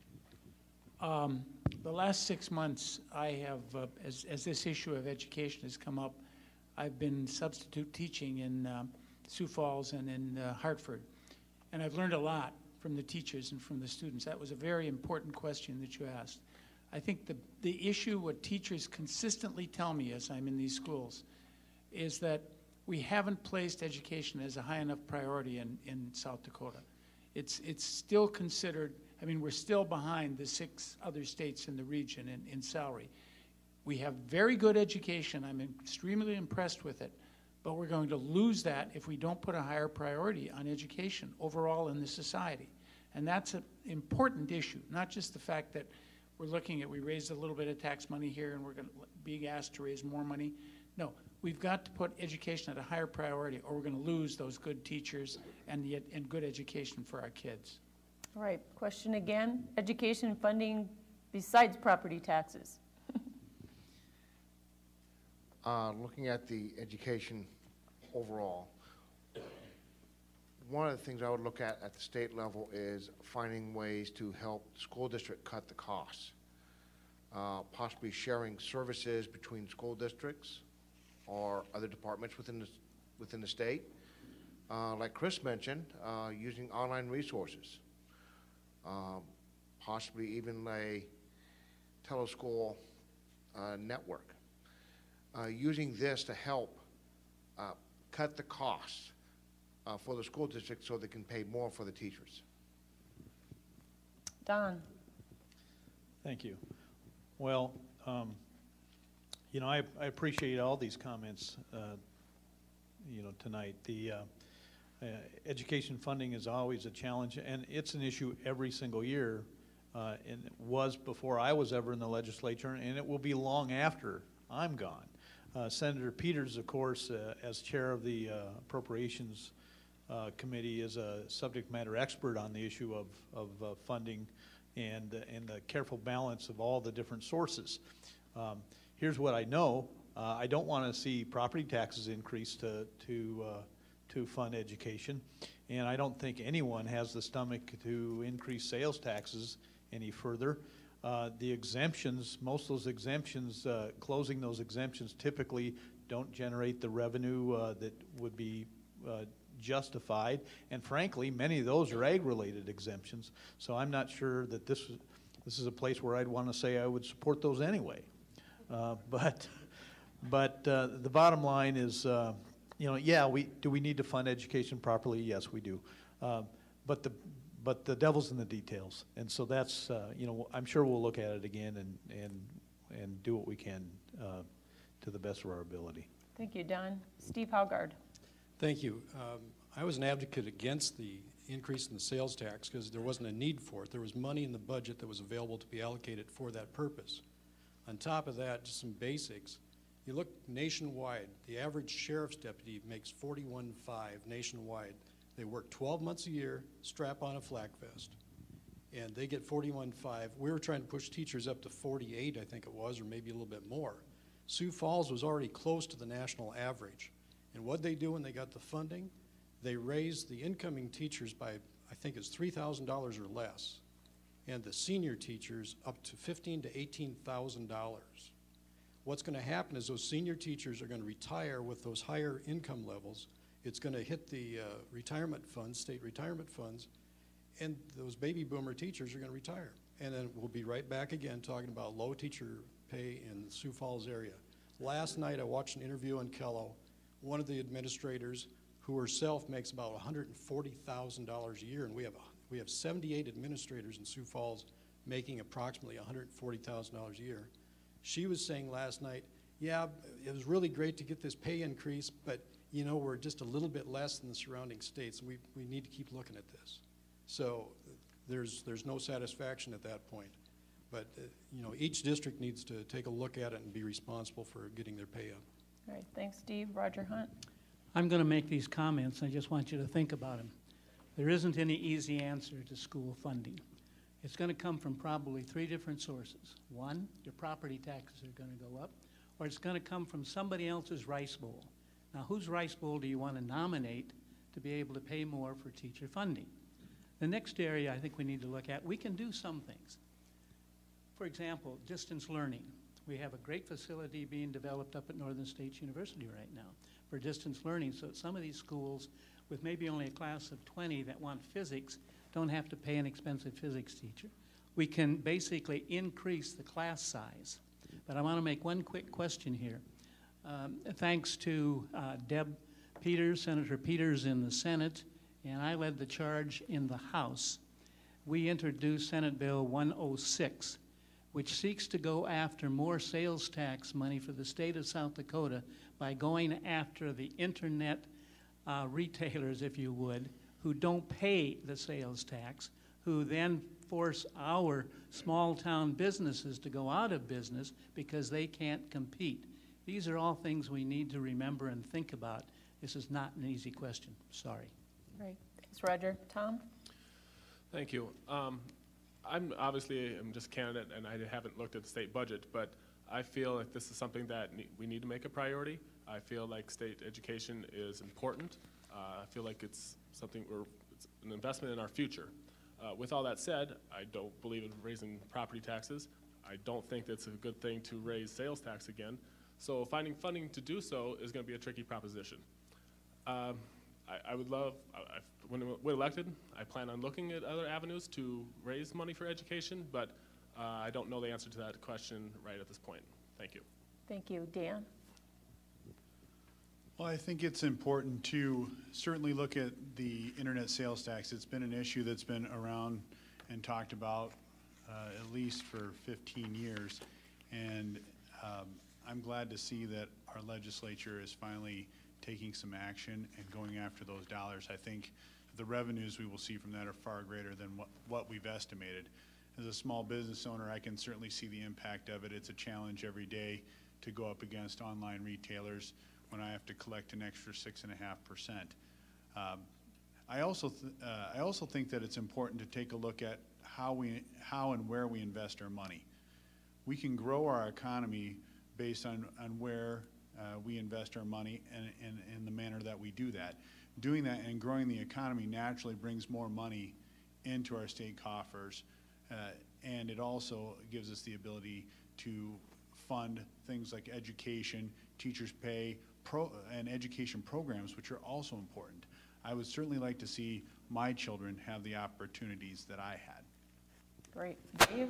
Um, the last six months, I have, uh, as, as this issue of education has come up, I've been substitute teaching in um, Sioux Falls and in uh, Hartford. And I've learned a lot from the teachers and from the students. That was a very important question that you asked. I think the, the issue, what teachers consistently tell me as I'm in these schools, is that we haven't placed education as a high enough priority in, in South Dakota. It's, it's still considered, I mean, we're still behind the six other states in the region in, in salary. We have very good education. I'm extremely impressed with it. But we're going to lose that if we don't put a higher priority on education overall in the society. And that's an important issue, not just the fact that we're looking at, we raised a little bit of tax money here and we're going to be asked to raise more money. No, we've got to put education at a higher priority or we're going to lose those good teachers and, yet, and good education for our kids. All right, question again. Education funding besides property taxes. Uh, looking at the education overall, one of the things I would look at at the state level is finding ways to help the school district cut the costs. Uh, possibly sharing services between school districts or other departments within the, within the state. Uh, like Chris mentioned, uh, using online resources. Um, possibly even a teleschool uh, network. Uh, using this to help uh, cut the costs uh, for the school district so they can pay more for the teachers. Don. Thank you. Well, um, you know, I, I appreciate all these comments, uh, you know, tonight. The uh, uh, education funding is always a challenge, and it's an issue every single year, uh, and it was before I was ever in the legislature, and it will be long after I'm gone. Uh, Senator Peters, of course, uh, as chair of the uh, Appropriations uh, Committee, is a subject matter expert on the issue of, of uh, funding and, uh, and the careful balance of all the different sources. Um, here's what I know. Uh, I don't want to see property taxes increase to, to, uh, to fund education, and I don't think anyone has the stomach to increase sales taxes any further. Uh, the exemptions, most of those exemptions, uh, closing those exemptions typically don't generate the revenue uh, that would be uh, justified. And frankly, many of those are ag-related exemptions. So I'm not sure that this, this is a place where I'd want to say I would support those anyway. Uh, but but uh, the bottom line is, uh, you know, yeah, we, do we need to fund education properly? Yes, we do. Uh, but the But the devil's in the details, and so that's, uh, you know, I'm sure we'll look at it again and and and do what we can uh, to the best of our ability. Thank you, Don. Steve Haugaard. Thank you. Um, I was an advocate against the increase in the sales tax because there wasn't a need for it. There was money in the budget that was available to be allocated for that purpose. On top of that, just some basics. You look nationwide, the average sheriff's deputy makes forty-one five nationwide. They work twelve months a year, strap on a flak vest, and they get forty-one five. We were trying to push teachers up to forty-eight, I think it was, or maybe a little bit more. Sioux Falls was already close to the national average. And what they do when they got the funding, they raised the incoming teachers by, I think it's three thousand dollars or less, and the senior teachers up to fifteen thousand to eighteen thousand dollars. What's going to happen is those senior teachers are going to retire with those higher income levels. It's going to hit the uh, retirement funds, state retirement funds, and those baby boomer teachers are going to retire. And then we'll be right back again talking about low teacher pay in the Sioux Falls area. Last night I watched an interview on Kello, one of the administrators who herself makes about one hundred forty thousand dollars a year, and we have, a, we have seventy-eight administrators in Sioux Falls making approximately one hundred forty thousand dollars a year. She was saying last night, yeah, it was really great to get this pay increase, but you know, we're just a little bit less than the surrounding states, and we, we need to keep looking at this. So there's, there's no satisfaction at that point. But, uh, you know, each district needs to take a look at it and be responsible for getting their pay up. All right, thanks, Steve. Roger Hunt. I'm going to make these comments. I just want you to think about them. There isn't any easy answer to school funding. It's going to come from probably three different sources. One, your property taxes are going to go up, or it's going to come from somebody else's rice bowl. Now, whose rice bowl do you want to nominate to be able to pay more for teacher funding? The next area I think we need to look at, we can do some things. For example, distance learning. We have a great facility being developed up at Northern States University right now for distance learning, so that some of these schools with maybe only a class of twenty that want physics don't have to pay an expensive physics teacher. We can basically increase the class size. But I want to make one quick question here. Um, thanks to uh, Deb Peters, Senator Peters in the Senate, and I led the charge in the House. We introduced Senate Bill one oh six, which seeks to go after more sales tax money for the state of South Dakota by going after the internet uh, retailers, if you would, who don't pay the sales tax, who then force our small town businesses to go out of business because they can't compete. These are all things we need to remember and think about. This is not an easy question. Sorry. Right. Thanks, Roger. Tom? Thank you. Um, I'm obviously I'm just a candidate, and I haven't looked at the state budget, but I feel like this is something that ne we need to make a priority. I feel like state education is important. Uh, I feel like it's something where it's an investment in our future. Uh, with all that said, I don't believe in raising property taxes. I don't think that's a good thing to raise sales tax again. So finding funding to do so is going to be a tricky proposition. Um, I, I would love, I, I, when we're elected, I plan on looking at other avenues to raise money for education, but uh, I don't know the answer to that question right at this point. Thank you. Thank you. Dan? Well, I think it's important to certainly look at the internet sales tax. It's been an issue that's been around and talked about uh, at least for fifteen years. And um, I'm glad to see that our legislature is finally taking some action and going after those dollars. I think the revenues we will see from that are far greater than what, what we've estimated. As a small business owner, I can certainly see the impact of it. It's a challenge every day to go up against online retailers when I have to collect an extra six and a half percent. Um, I also th uh, I also think that it's important to take a look at how we how and where we invest our money. We can grow our economy based on on where uh, we invest our money and in, in the manner that we do that. Doing that and growing the economy naturally brings more money into our state coffers, uh, and it also gives us the ability to fund things like education, teachers' pay, Pro, and education programs, which are also important. I would certainly like to see my children have the opportunities that I had. Great. Dave?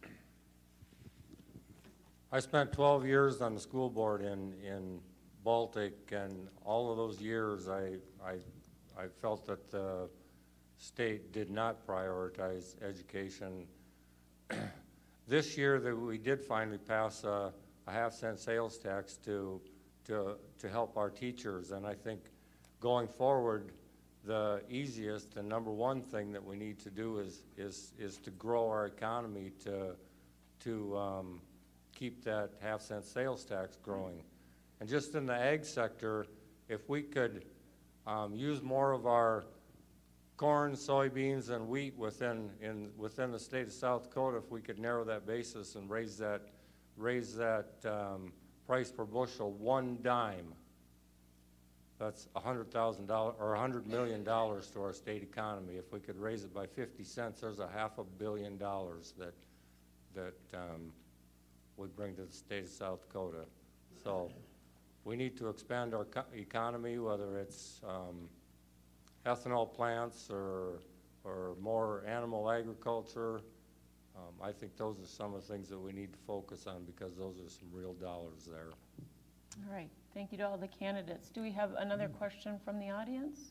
I spent twelve years on the school board in, in Baltic, and all of those years I, I, I felt that the state did not prioritize education. This year that we did finally pass a, a half cent sales tax to To, to help our teachers, and I think going forward the easiest and number one thing that we need to do is is is to grow our economy to to um, keep that half cent sales tax growing. And just in the ag sector, if we could um, use more of our corn, soybeans, and wheat within in within the state of South Dakota, if we could narrow that basis and raise that raise that um, price per bushel one dime, that's a hundred thousand dollars or a hundred million dollars to our state economy. If we could raise it by fifty cents, there's a half a billion dollars that that um, would bring to the state of South Dakota. So we need to expand our co economy, whether it's um, ethanol plants or or more animal agriculture. Um, I think those are some of the things that we need to focus on because those are some real dollars there. All right. Thank you to all the candidates. Do we have another question from the audience?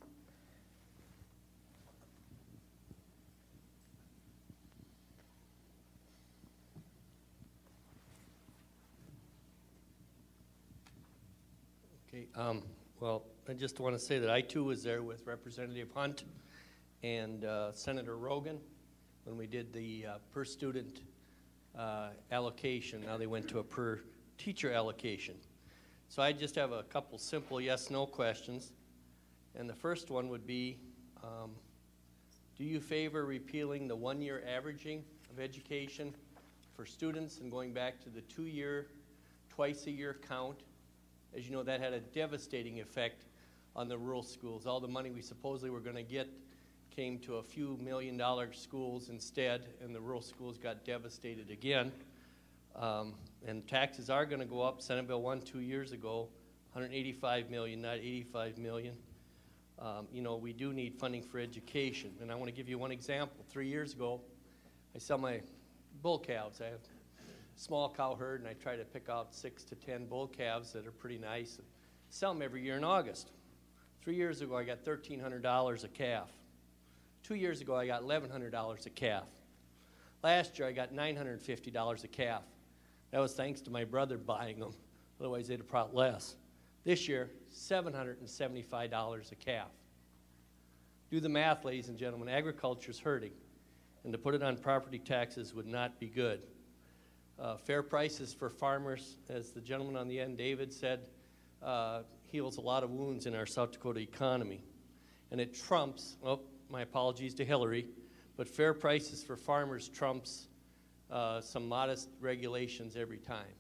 Okay. Um, well, I just want to say that I too was there with Representative Hunt and uh, Senator Rogan when we did the uh, per student uh, allocation. Now they went to a per teacher allocation. So I just have a couple simple yes-no questions. And the first one would be, um, do you favor repealing the one-year averaging of education for students and going back to the two-year, twice-a-year count? As you know, that had a devastating effect on the rural schools. All the money we supposedly were going to get came to a few million dollar schools instead, and the rural schools got devastated again. Um, and taxes are going to go up. Senate Bill one two years ago, one hundred eighty-five million, not eighty-five million. Um, you know, we do need funding for education. And I want to give you one example. Three years ago, I sell my bull calves. I have a small cow herd, and I try to pick out six to ten bull calves that are pretty nice and sell them every year in August. Three years ago, I got thirteen hundred dollars a calf. Two years ago, I got eleven hundred dollars a calf. Last year, I got nine hundred fifty dollars a calf. That was thanks to my brother buying them. Otherwise, they'd have brought less. This year, seven hundred seventy-five dollars a calf. Do the math, ladies and gentlemen. Agriculture's hurting, and to put it on property taxes would not be good. Uh, fair prices for farmers, as the gentleman on the end, David, said, uh, heals a lot of wounds in our South Dakota economy. And it trumps, oh, my apologies to Hillary, but fair prices for farmers trumps uh, some modest regulations every time.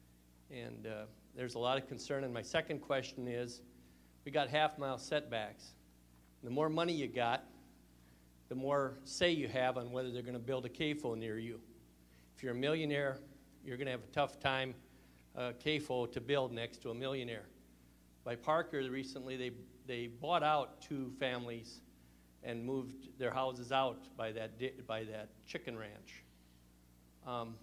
And uh, there's a lot of concern. And my second question is, we got half-mile setbacks. The more money you got, the more say you have on whether they're going to build a K F O near you. If you're a millionaire, you're going to have a tough time uh, K F O to build next to a millionaire. By Parker recently, they, they bought out two families and moved their houses out by that, by that chicken ranch. Um,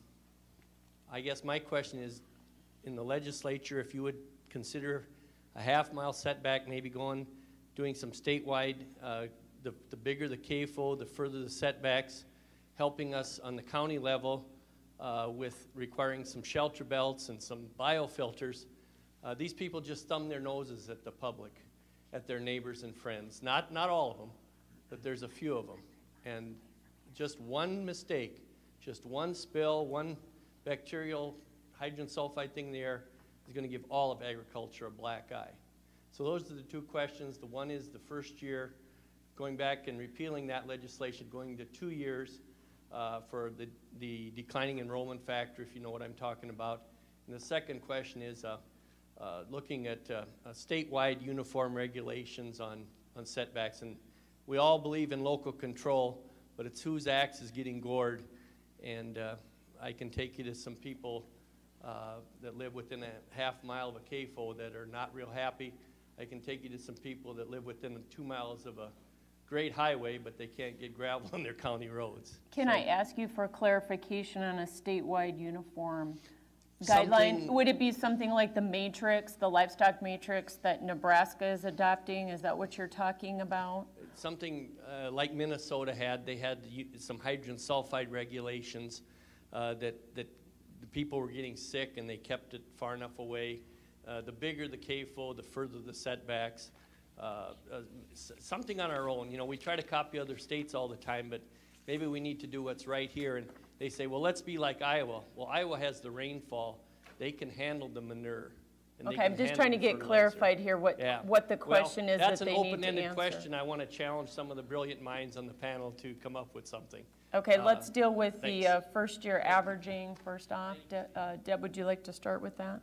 I guess my question is, in the legislature, if you would consider a half-mile setback, maybe going, doing some statewide, uh, the, the bigger the K F O, the further the setbacks, helping us on the county level uh, with requiring some shelter belts and some biofilters. Uh, these people just thumb their noses at the public, at their neighbors and friends. Not, not all of them, but there's a few of them. And just one mistake, just one spill, one bacterial hydrogen sulfide thing in the air is going to give all of agriculture a black eye. So those are the two questions. The one is the first year, going back and repealing that legislation, going to two years uh, for the, the declining enrollment factor, if you know what I'm talking about. And the second question is uh, uh, looking at uh, uh, statewide uniform regulations on, on setbacks. And we all believe in local control, but it's whose axe is getting gored. And uh, I can take you to some people uh, that live within a half mile of a K F O that are not real happy. I can take you to some people that live within two miles of a great highway, but they can't get gravel on their county roads. Can so, I ask you for clarification on a statewide uniform Something, guideline? Would it be something like the matrix, the livestock matrix that Nebraska is adopting? Is that what you're talking about? Something uh, like Minnesota had. They had some hydrogen sulfide regulations uh, that, that the people were getting sick and they kept it far enough away. Uh, the bigger the K F O, the further the setbacks. Uh, uh, something on our own. You know, we try to copy other states all the time, but maybe we need to do what's right here. And they say, well, let's be like Iowa. Well, Iowa has the rainfall. They can handle the manure. And okay, I'm just trying to get clarified here what, yeah. what the question well, is that that's they an need to open-ended answer. question. I want to challenge some of the brilliant minds on the panel to come up with something. Okay, uh, let's deal with thanks. the uh, first year averaging first off. De uh, Deb, would you like to start with that?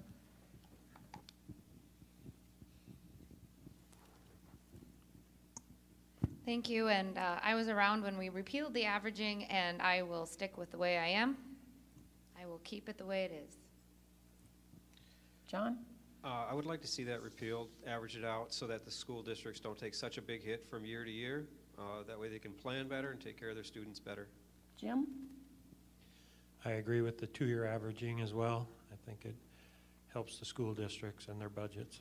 Thank you, and uh, I was around when we repealed the averaging, and I will stick with the way I am. I will keep it the way it is. John? Uh, I would like to see that repealed, average it out, so that the school districts don't take such a big hit from year to year. Uh, that way they can plan better and take care of their students better. Jim? I agree with the two-year averaging as well. I think it helps the school districts and their budgets.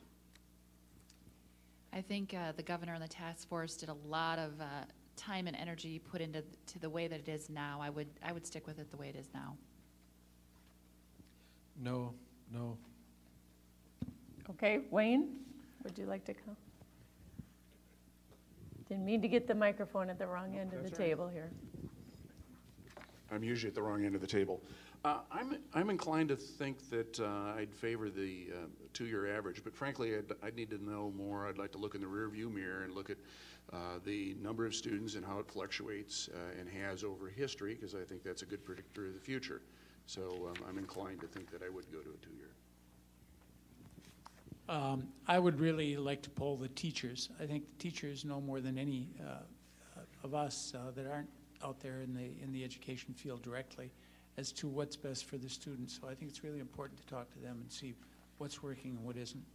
I think uh, the governor and the task force did a lot of uh, time and energy put into to the way that it is now. I would I would stick with it the way it is now. No, no. Okay, Wayne, would you like to come? Didn't mean to get the microphone at the wrong end of the That's right. table here. I'm usually at the wrong end of the table. Uh, I'm, I'm inclined to think that uh, I'd favor the uh, two-year average, but frankly, I'd, I'd need to know more. I'd like to look in the rearview mirror and look at uh, the number of students and how it fluctuates uh, and has over history, because I think that's a good predictor of the future. So um, I'm inclined to think that I would go to a two-year. Um, I would really like to poll the teachers. I think the teachers know more than any uh, of us uh, that aren't out there in the in the education field directly as to what's best for the students. So I think it's really important to talk to them and see what's working and what isn't.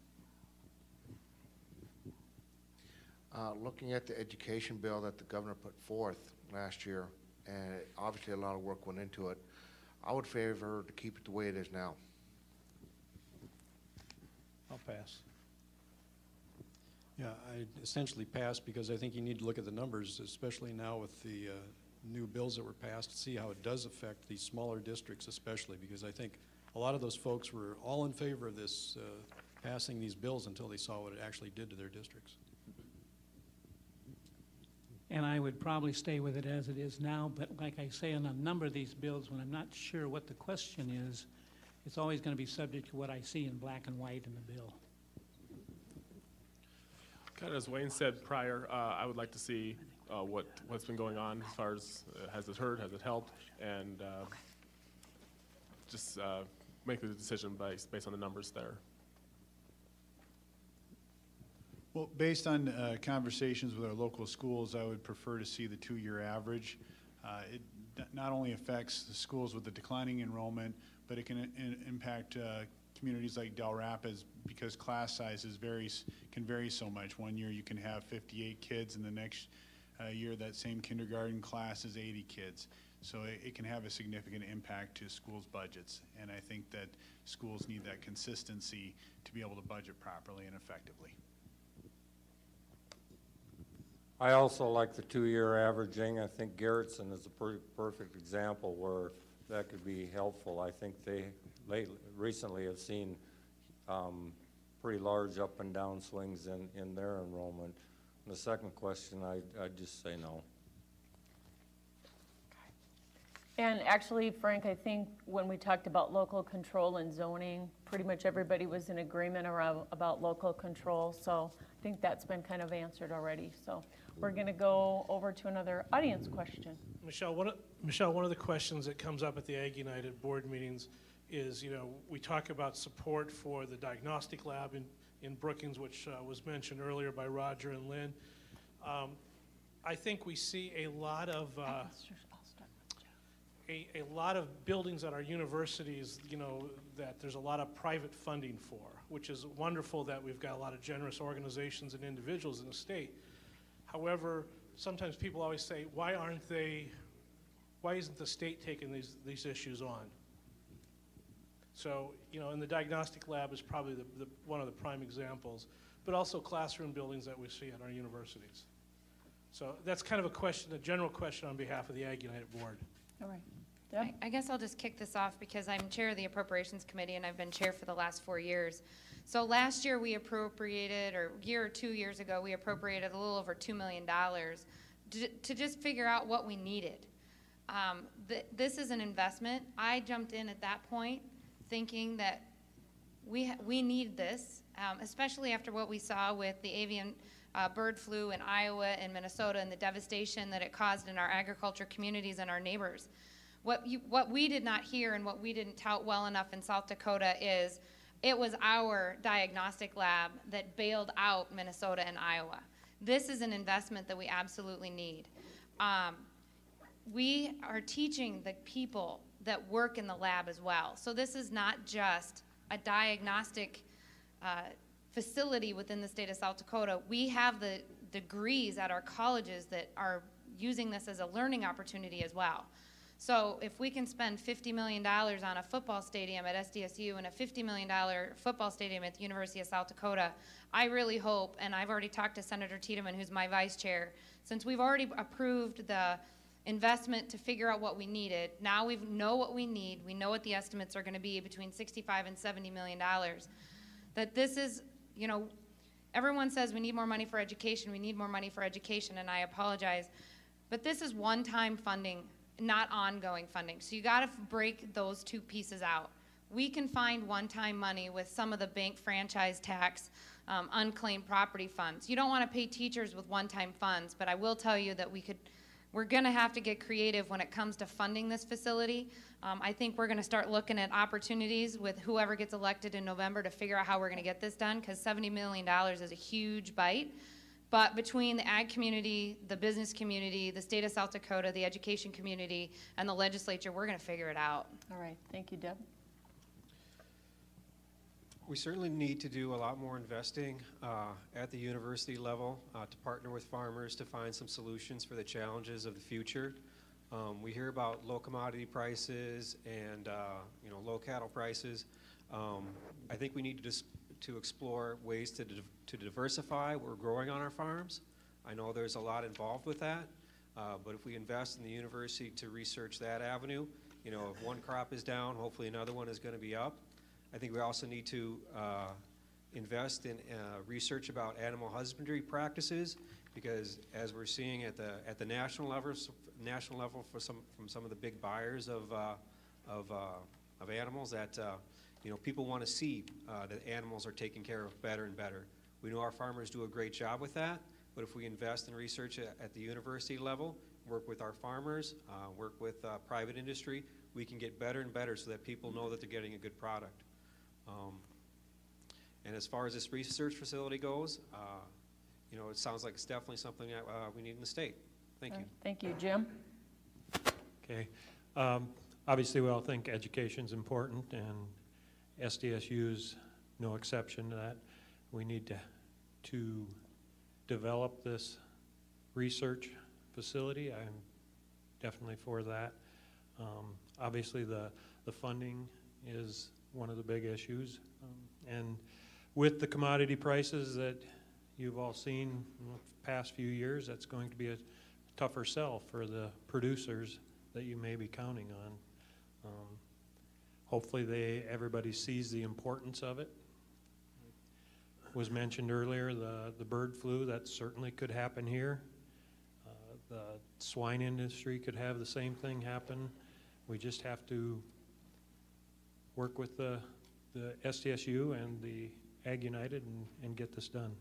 Uh, looking at the education bill that the governor put forth last year, and obviously a lot of work went into it, I would favor to keep it the way it is now. I'll pass. Yeah, I essentially pass because I think you need to look at the numbers, especially now with the uh, new bills that were passed, to see how it does affect these smaller districts especially, because I think a lot of those folks were all in favor of this, uh, passing these bills until they saw what it actually did to their districts. And I would probably stay with it as it is now, but like I say on a number of these bills, when I'm not sure what the question is, it's always going to be subject to what I see in black and white in the bill. Kind of as Wayne said prior, uh, I would like to see uh, what, what's been going on as far as uh, has it hurt, has it helped, and uh, just uh, make the decision based, based on the numbers there. Well, based on uh, conversations with our local schools, I would prefer to see the two-year average. Uh, it d- not only affects the schools with the declining enrollment, but it can in impact uh, communities like Del Rapids because class sizes varies, can vary so much. One year you can have fifty-eight kids, and the next uh, year that same kindergarten class is eighty kids. So it, it can have a significant impact to schools' budgets, and I think that schools need that consistency to be able to budget properly and effectively. I also like the two-year averaging. I think Garrettson is a per perfect example where that could be helpful. I think they lately, recently have seen um, pretty large up and down swings in, in their enrollment. And the second question, I, I'd just say no. And actually, Frank, I think when we talked about local control and zoning, pretty much everybody was in agreement around, about local control. So I think that's been kind of answered already. So we're going to go over to another audience question. Michelle, one of, Michelle, one of the questions that comes up at the AgUnited board meetings is, you know, we talk about support for the diagnostic lab in, in Brookings, which uh, was mentioned earlier by Roger and Lynn. Um, I think we see a lot of uh, A, a lot of buildings at our universities, you know, that there's a lot of private funding for, which is wonderful that we've got a lot of generous organizations and individuals in the state. However, sometimes people always say, why aren't they, why isn't the state taking these, these issues on? So, you know, and the diagnostic lab is probably the, the, one of the prime examples, but also classroom buildings that we see at our universities. So that's kind of a question, a general question on behalf of the AgUnited board. All right. I, I guess I'll just kick this off because I'm chair of the Appropriations Committee and I've been chair for the last four years. So last year we appropriated, or a year or two years ago, we appropriated a little over two million dollars to, to just figure out what we needed. Um, th this is an investment. I jumped in at that point thinking that we, ha we need this, um, especially after what we saw with the avian uh, bird flu in Iowa and Minnesota and the devastation that it caused in our agriculture communities and our neighbors. What, you, what we did not hear and what we didn't tout well enough in South Dakota is it was our diagnostic lab that bailed out Minnesota and Iowa. This is an investment that we absolutely need. Um, we are teaching the people that work in the lab as well. So this is not just a diagnostic uh, facility within the state of South Dakota. We have the degrees at our colleges that are using this as a learning opportunity as well. So if we can spend fifty million dollars on a football stadium at S D S U and a fifty million dollar football stadium at the University of South Dakota, I really hope, and I've already talked to Senator Tiedemann, who's my vice chair, since we've already approved the investment to figure out what we needed, now we know what we need, we know what the estimates are going to be between sixty-five and seventy million dollars, that this is, you know, everyone says we need more money for education, we need more money for education, and I apologize, but this is one-time funding, not ongoing funding. So you got to break those two pieces out. We can find one-time money with some of the bank franchise tax, um, unclaimed property funds. You don't want to pay teachers with one-time funds, but I will tell you that we could, we're going to have to get creative when it comes to funding this facility. Um, I think we're going to start looking at opportunities with whoever gets elected in November to figure out how we're going to get this done, because seventy million dollars is a huge bite. But between the ag community, the business community, the state of South Dakota, the education community, and the legislature, we're going to figure it out. All right. Thank you, Deb. We certainly need to do a lot more investing uh, at the university level uh, to partner with farmers to find some solutions for the challenges of the future. Um, we hear about low commodity prices and uh, you know, low cattle prices. Um, I think we need to just to explore ways to, di to diversify what we're growing on our farms. I know there's a lot involved with that, uh, but if we invest in the university to research that avenue, you know, if one crop is down, hopefully another one is going to be up. I think we also need to uh, invest in uh, research about animal husbandry practices, because as we're seeing at the at the national level, national level for some from some of the big buyers of uh, of uh, of animals, that uh, you know, people want to see uh, that animals are taken care of better and better. We know our farmers do a great job with that, But if we invest in research at, at the university level, work with our farmers, uh, work with uh, private industry, we can get better and better so that people know that they're getting a good product. Um, and as far as this research facility goes, uh, you know, it sounds like it's definitely something that uh, we need in the state. Thank you. Thank you. Jim? Okay. Um, obviously, we all think education's important, and S D S U's no exception to that. We need to, to develop this research facility. I'm definitely for that. Um, obviously, the, the funding is one of the big issues. Um, and with the commodity prices that you've all seen in the past few years, that's going to be a tougher sell for the producers that you may be counting on. Um, hopefully they, everybody sees the importance of it. Was mentioned earlier, the, the bird flu, that certainly could happen here. Uh, the swine industry could have the same thing happen. We just have to work with the, the S D S U and the AgUnited and, and get this done.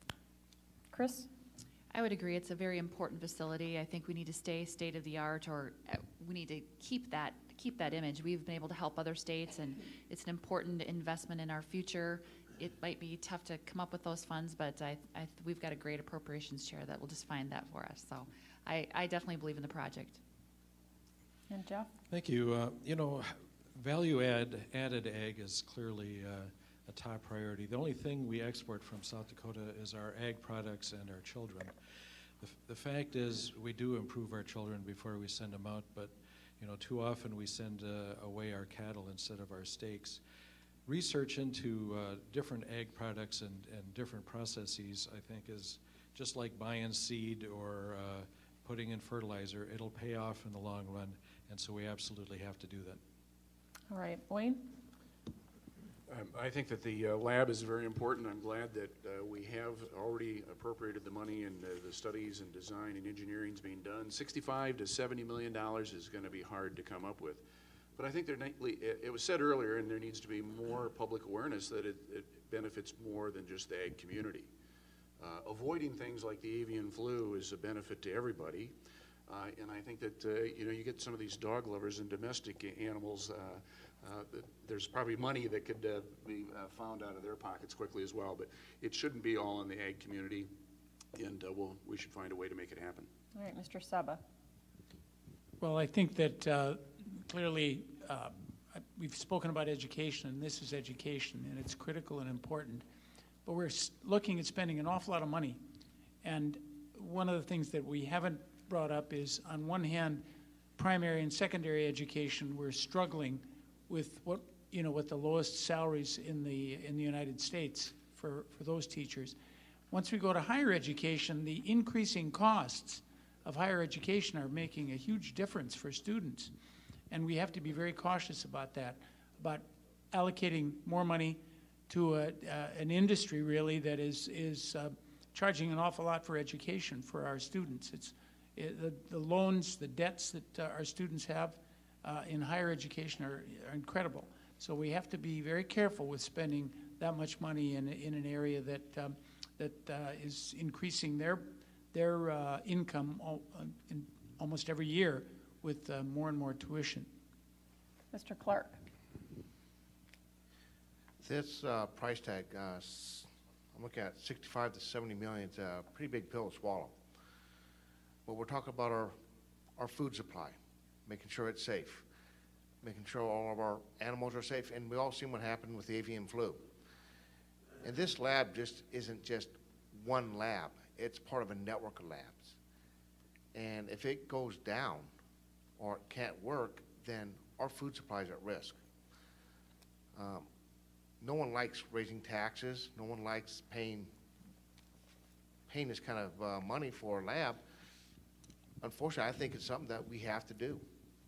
Chris? I would agree. It's a very important facility. I think we need to stay state of the art, or uh, we need to keep that keep that image. We've been able to help other states, and it's an important investment in our future. It might be tough to come up with those funds, but I, I, we've got a great appropriations chair that will just find that for us. So I, I definitely believe in the project. And Jeff? Thank you. Uh, you know, value add added ag is clearly uh, a top priority. The only thing we export from South Dakota is our ag products and our children. The, f the fact is, we do improve our children before we send them out, but you know, too often we send uh, away our cattle instead of our steaks. Research into uh, different ag products and, and different processes, I think, is just like buying seed or uh, putting in fertilizer. It'll pay off in the long run, and so we absolutely have to do that. All right, Wayne? Um, I think that the uh, lab is very important. I'm glad that uh, we have already appropriated the money, and uh, the studies and design and engineering is being done. sixty-five to seventy million dollars is going to be hard to come up with. But I think there, it, it was said earlier, and there needs to be more public awareness that it, it benefits more than just the ag community. Uh, avoiding things like the avian flu is a benefit to everybody. Uh, and I think that, uh, you know, you get some of these dog lovers and domestic animals, uh, uh, there's probably money that could uh, be uh, found out of their pockets quickly as well. But it shouldn't be all in the ag community, and uh, we'll, we should find a way to make it happen. All right, Mister Saba. Well, I think that uh, clearly uh, we've spoken about education, and this is education, and it's critical and important. But we're looking at spending an awful lot of money. And one of the things that we haven't brought up is, on one hand, primary and secondary education, we're struggling with what, you know, with the lowest salaries in the, in the United States for, for those teachers. Once we go to higher education, the increasing costs of higher education are making a huge difference for students. And we have to be very cautious about that, about allocating more money to a, uh, an industry, really, that is, is uh, charging an awful lot for education for our students. It's, it, the, the loans, the debts that uh, our students have uh, in higher education are, are incredible. So we have to be very careful with spending that much money in, in an area that, um, that uh, is increasing their their uh, income all, uh, in almost every year with uh, more and more tuition. Mister Clark. This uh, price tag, uh, I'm looking at sixty-five to seventy million. It's a pretty big pill to swallow. But we're talking about our, our food supply, making sure it's safe, making sure all of our animals are safe, and we all seen what happened with the avian flu. And this lab just isn't just one lab. It's part of a network of labs. And if it goes down or it can't work, then our food supply is at risk. Um, no one likes raising taxes. No one likes paying, paying this kind of uh, money for a lab. Unfortunately, I think it's something that we have to do.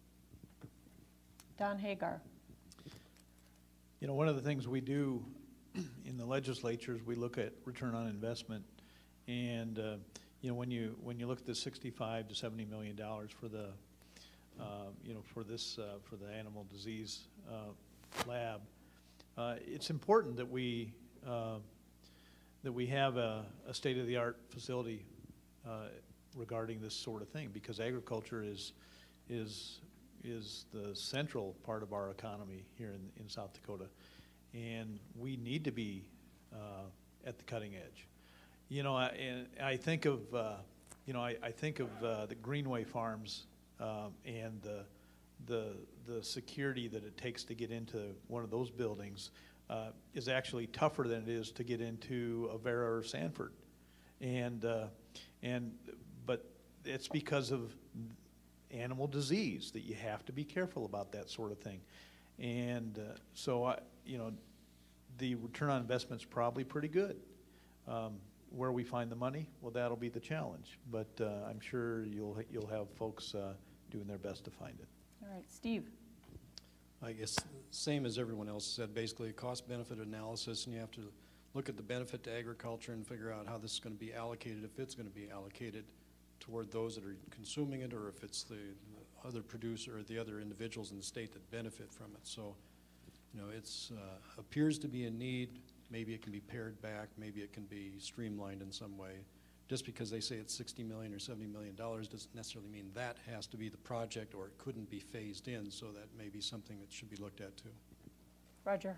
Don Haagaard. You know, one of the things we do in the legislature is we look at return on investment. And uh, you know, when you when you look at the sixty-five to seventy million dollars for the uh, you know for this uh, for the animal disease uh, lab, uh, it's important that we uh, that we have a, a state-of-the-art facility uh, regarding this sort of thing, because agriculture is, is, is the central part of our economy here in, in South Dakota. And we need to be uh, at the cutting edge. You know, I, and I think of, uh, you know, I, I think of uh, the Greenway Farms um, and the, the, the security that it takes to get into one of those buildings uh, is actually tougher than it is to get into Avera or Sanford. And, uh, and, but it's because of animal disease that you have to be careful about that sort of thing. And uh, so, I, you know, the return on investment's probably pretty good. Um, where we find the money, well, that'll be the challenge. But uh, I'm sure you'll you'll have folks uh, doing their best to find it. All right, Steve. I guess same as everyone else said, basically a cost-benefit analysis, and you have to look at the benefit to agriculture and figure out how this is going to be allocated, if it's going to be allocated toward those that are consuming it, or if it's the, the other producer or the other individuals in the state that benefit from it. So, you know, it's uh, appears to be a need. Maybe it can be pared back, maybe it can be streamlined in some way. Just because they say it's sixty million dollars or seventy million dollars doesn't necessarily mean that has to be the project, or it couldn't be phased in, so that may be something that should be looked at too. Roger.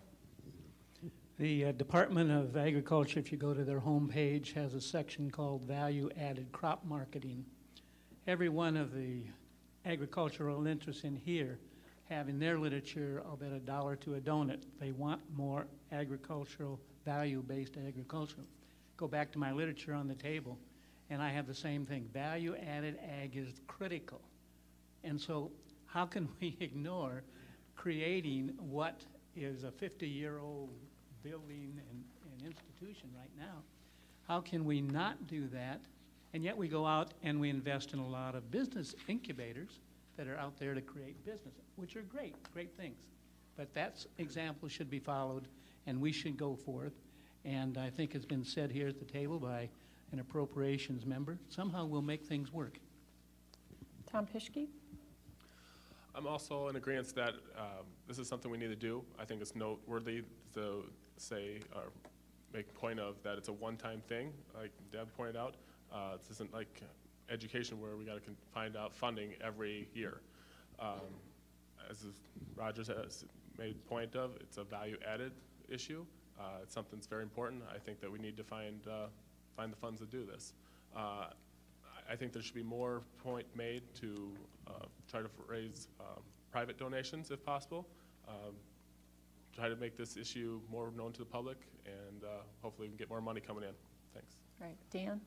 The uh, Department of Agriculture, if you go to their homepage, has a section called Value-Added Crop Marketing. Every one of the agricultural interests in here have in their literature, I'll bet a dollar to a donut. They want more agricultural, value-based agriculture. Go back to my literature on the table, and I have the same thing. Value-added ag is critical. And so how can we ignore creating what is a fifty-year-old building and, and institution right now? How can we not do that? And yet we go out and we invest in a lot of business incubators that are out there to create business, which are great, great things. But that example should be followed, and we should go forth. And I think it's been said here at the table by an appropriations member, somehow we'll make things work. Tom Pischke? I'm also in agreement that um, this is something we need to do. I think it's noteworthy to say or make a point of that it's a one-time thing, like Deb pointed out. Uh, this isn't like education where we got to find out funding every year. Um, as Rogers has made a point of, it's a value-added issue. Uh, it's something that's very important. I think that we need to find uh, find the funds to do this. Uh, I think there should be more point made to uh, try to raise um, private donations if possible. Um, try to make this issue more known to the public, and uh, hopefully we can get more money coming in. Thanks. Right, Dan?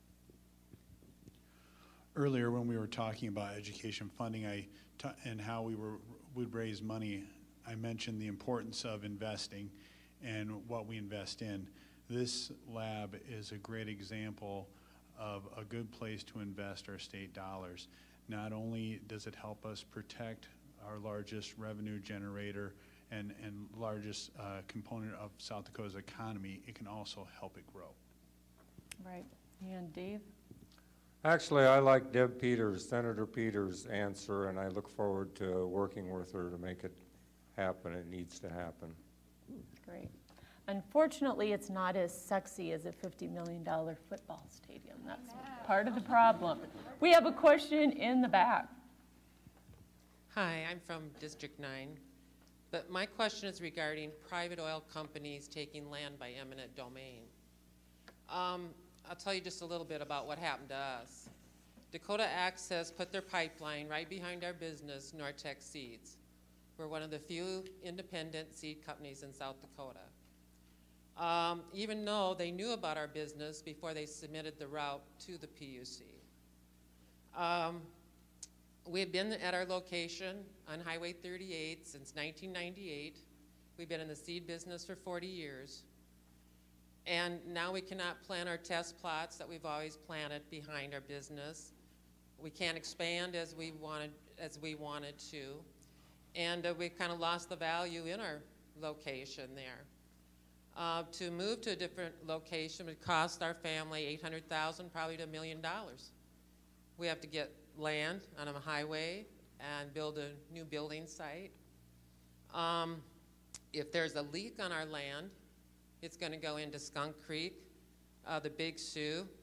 Earlier when we were talking about education funding I t and how we were, would raise money, I mentioned the importance of investing and what we invest in. This lab is a great example of a good place to invest our state dollars. Not only does it help us protect our largest revenue generator and, and largest uh, component of South Dakota's economy, it can also help it grow. Right, and Dave? Actually, I like Deb Peters, Senator Peters' answer, and I look forward to working with her to make it happen. It needs to happen. Great. Unfortunately, it's not as sexy as a fifty million dollar football stadium. That's part of the problem. We have a question in the back. Hi, I'm from District nine, but my question is regarding private oil companies taking land by eminent domain. Um, I'll tell you just a little bit about what happened to us. Dakota Access put their pipeline right behind our business, Nortec Seeds. We're one of the few independent seed companies in South Dakota. Um, even though they knew about our business before they submitted the route to the P U C. Um, we've been at our location on Highway thirty-eight since nineteen ninety-eight. We've been in the seed business for forty years. And now we cannot plant our test plots that we've always planted behind our business. We can't expand as we wanted, as we wanted to. And uh, we've kind of lost the value in our location there. Uh, to move to a different location would cost our family eight hundred thousand dollars, probably to a million dollars. We have to get land on a highway and build a new building site. Um, if there's a leak on our land, it's going to go into Skunk Creek, uh, the Big Sioux,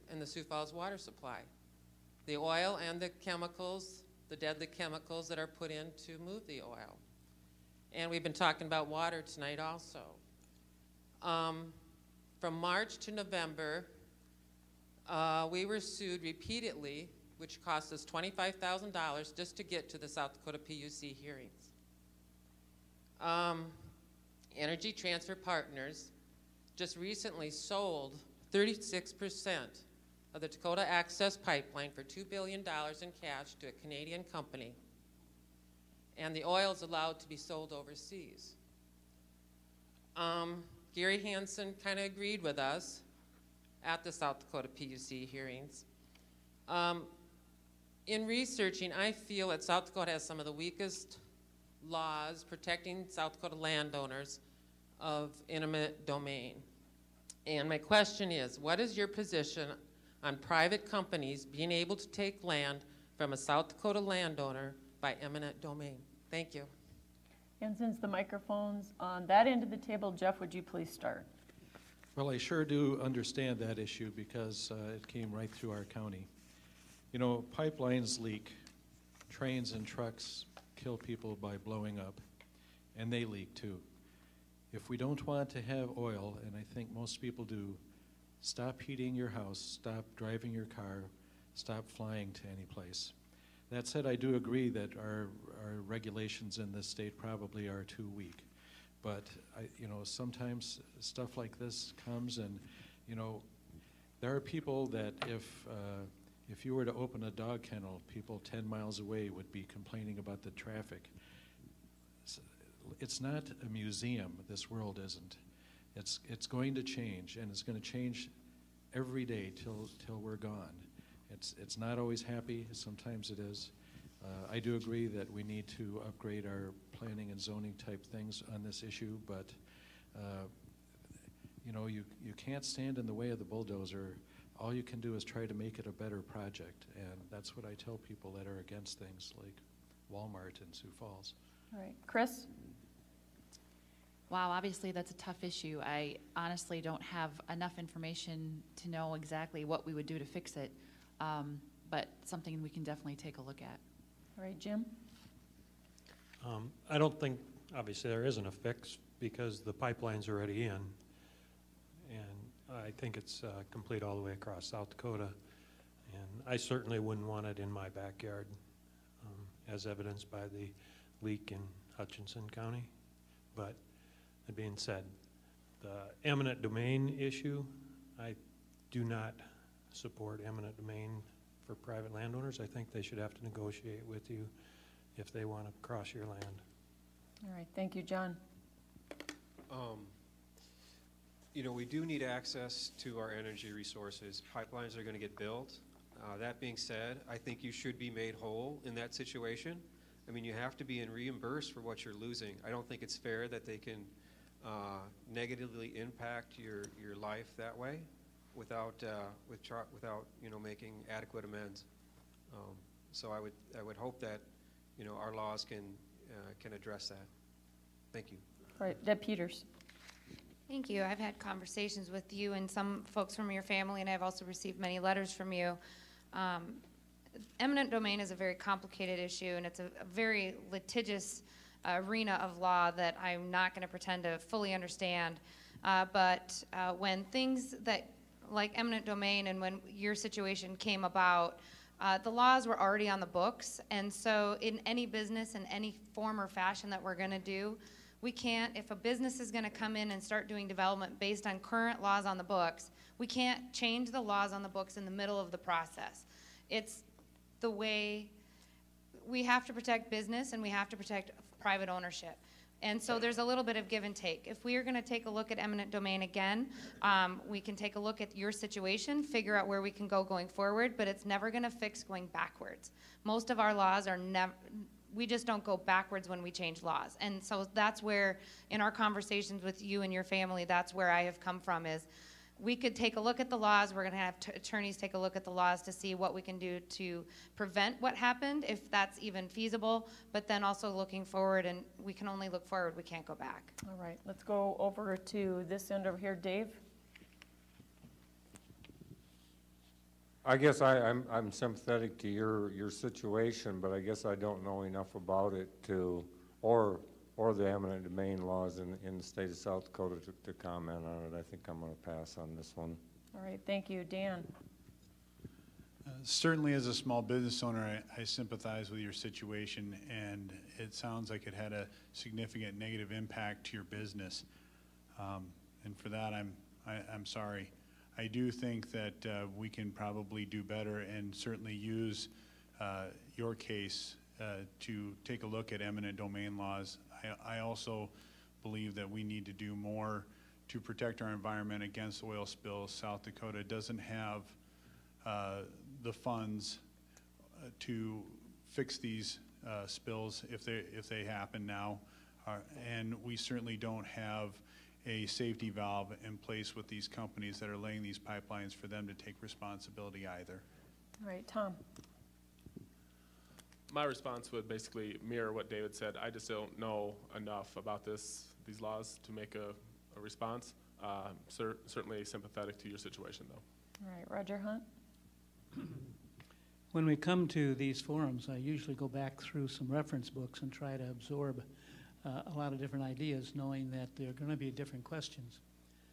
in the Sioux Falls water supply. The oil and the chemicals, the deadly chemicals that are put in to move the oil. And we've been talking about water tonight also. Um, from March to November, uh, we were sued repeatedly, which cost us twenty-five thousand dollars just to get to the South Dakota P U C hearings. Um, Energy Transfer Partners just recently sold thirty-six percent of the Dakota Access Pipeline for two billion dollars in cash to a Canadian company. And the oil is allowed to be sold overseas. Um, Gary Haagenson kind of agreed with us at the South Dakota P U C hearings. Um, in researching, I feel that South Dakota has some of the weakest laws protecting South Dakota landowners of eminent domain. And my question is, what is your position on private companies being able to take land from a South Dakota landowner by eminent domain? Thank you. And since the microphone's on that end of the table, Jeff, would you please start? Well, I sure do understand that issue because uh, it came right through our county. You know, pipelines leak, trains and trucks kill people by blowing up, and they leak too. If we don't want to have oil, and I think most people do, stop heating your house, stop driving your car, stop flying to any place. That said, I do agree that our, our regulations in this state probably are too weak. But, I, you know, sometimes stuff like this comes and, you know, there are people that if, uh, if you were to open a dog kennel, people ten miles away would be complaining about the traffic. It's, it's not a museum, this world isn't. It's, it's going to change, and it's going to change every day till, till we're gone. It's, it's not always happy, sometimes it is. Uh, I do agree that we need to upgrade our planning and zoning type things on this issue, but uh, you know, you, you can't stand in the way of the bulldozer. All you can do is try to make it a better project, and that's what I tell people that are against things like Walmart in Sioux Falls. All right, Chris? Wow, obviously that's a tough issue. I honestly don't have enough information to know exactly what we would do to fix it, um, but something we can definitely take a look at. All right, Jim? Um, I don't think, obviously, there isn't a fix because the pipeline's already in. And I think it's uh, complete all the way across South Dakota. And I certainly wouldn't want it in my backyard, um, as evidenced by the leak in Hutchinson County. But that being said, the eminent domain issue, I do not support eminent domain for private landowners. I think they should have to negotiate with you if they want to cross your land. All right, thank you, John. Um, you know, we do need access to our energy resources. Pipelines are going to get built. Uh, that being said, I think you should be made whole in that situation. I mean, you have to be reimbursed for what you're losing. I don't think it's fair that they can uh, negatively impact your, your life that way without, uh, with char without you know, making adequate amends. Um, so I would, I would hope that, you know, our laws can, uh, can address that. Thank you. All right, Deb Peters. Thank you. I've had conversations with you and some folks from your family, and I've also received many letters from you. Um, eminent domain is a very complicated issue, and it's a, a very litigious uh, arena of law that I'm not going to pretend to fully understand. Uh, but uh, when things that, like eminent domain, and when your situation came about, uh, the laws were already on the books, and so in any business, in any form or fashion that we're going to do, we can't, if a business is going to come in and start doing development based on current laws on the books, we can't change the laws on the books in the middle of the process. It's the way we have to protect business and we have to protect private ownership. And so there's a little bit of give and take. If we are going to take a look at eminent domain again, um, we can take a look at your situation, figure out where we can go going forward, but it's never going to fix going backwards. Most of our laws are never, we just don't go backwards when we change laws. And so that's where, in our conversations with you and your family, that's where I have come from is, we could take a look at the laws. We're going to have t attorneys take a look at the laws to see what we can do to prevent what happened, if that's even feasible, but then also looking forward, and we can only look forward. We can't go back. All right, let's go over to this end over here. Dave? I guess I, I'm, I'm sympathetic to your, your situation, but I guess I don't know enough about it to, or, or the eminent domain laws in, in the state of South Dakota to, to comment on it. I think I'm going to pass on this one. All right, thank you. Dan? Uh, certainly as a small business owner, I, I sympathize with your situation, and it sounds like it had a significant negative impact to your business. Um, and for that, I'm, I, I'm sorry. I do think that uh, we can probably do better and certainly use uh, your case uh, to take a look at eminent domain laws. I, I also believe that we need to do more to protect our environment against oil spills. South Dakota doesn't have uh, the funds uh, to fix these uh, spills if they, if they happen now. Uh, and we certainly don't have a safety valve in place with these companies that are laying these pipelines for them to take responsibility either. All right, Tom. My response would basically mirror what David said. I just don't know enough about this, these laws to make a, a response. Uh, cer certainly sympathetic to your situation, though. All right, Roger Hunt. When we come to these forums, I usually go back through some reference books and try to absorb uh, a lot of different ideas, knowing that there are going to be different questions.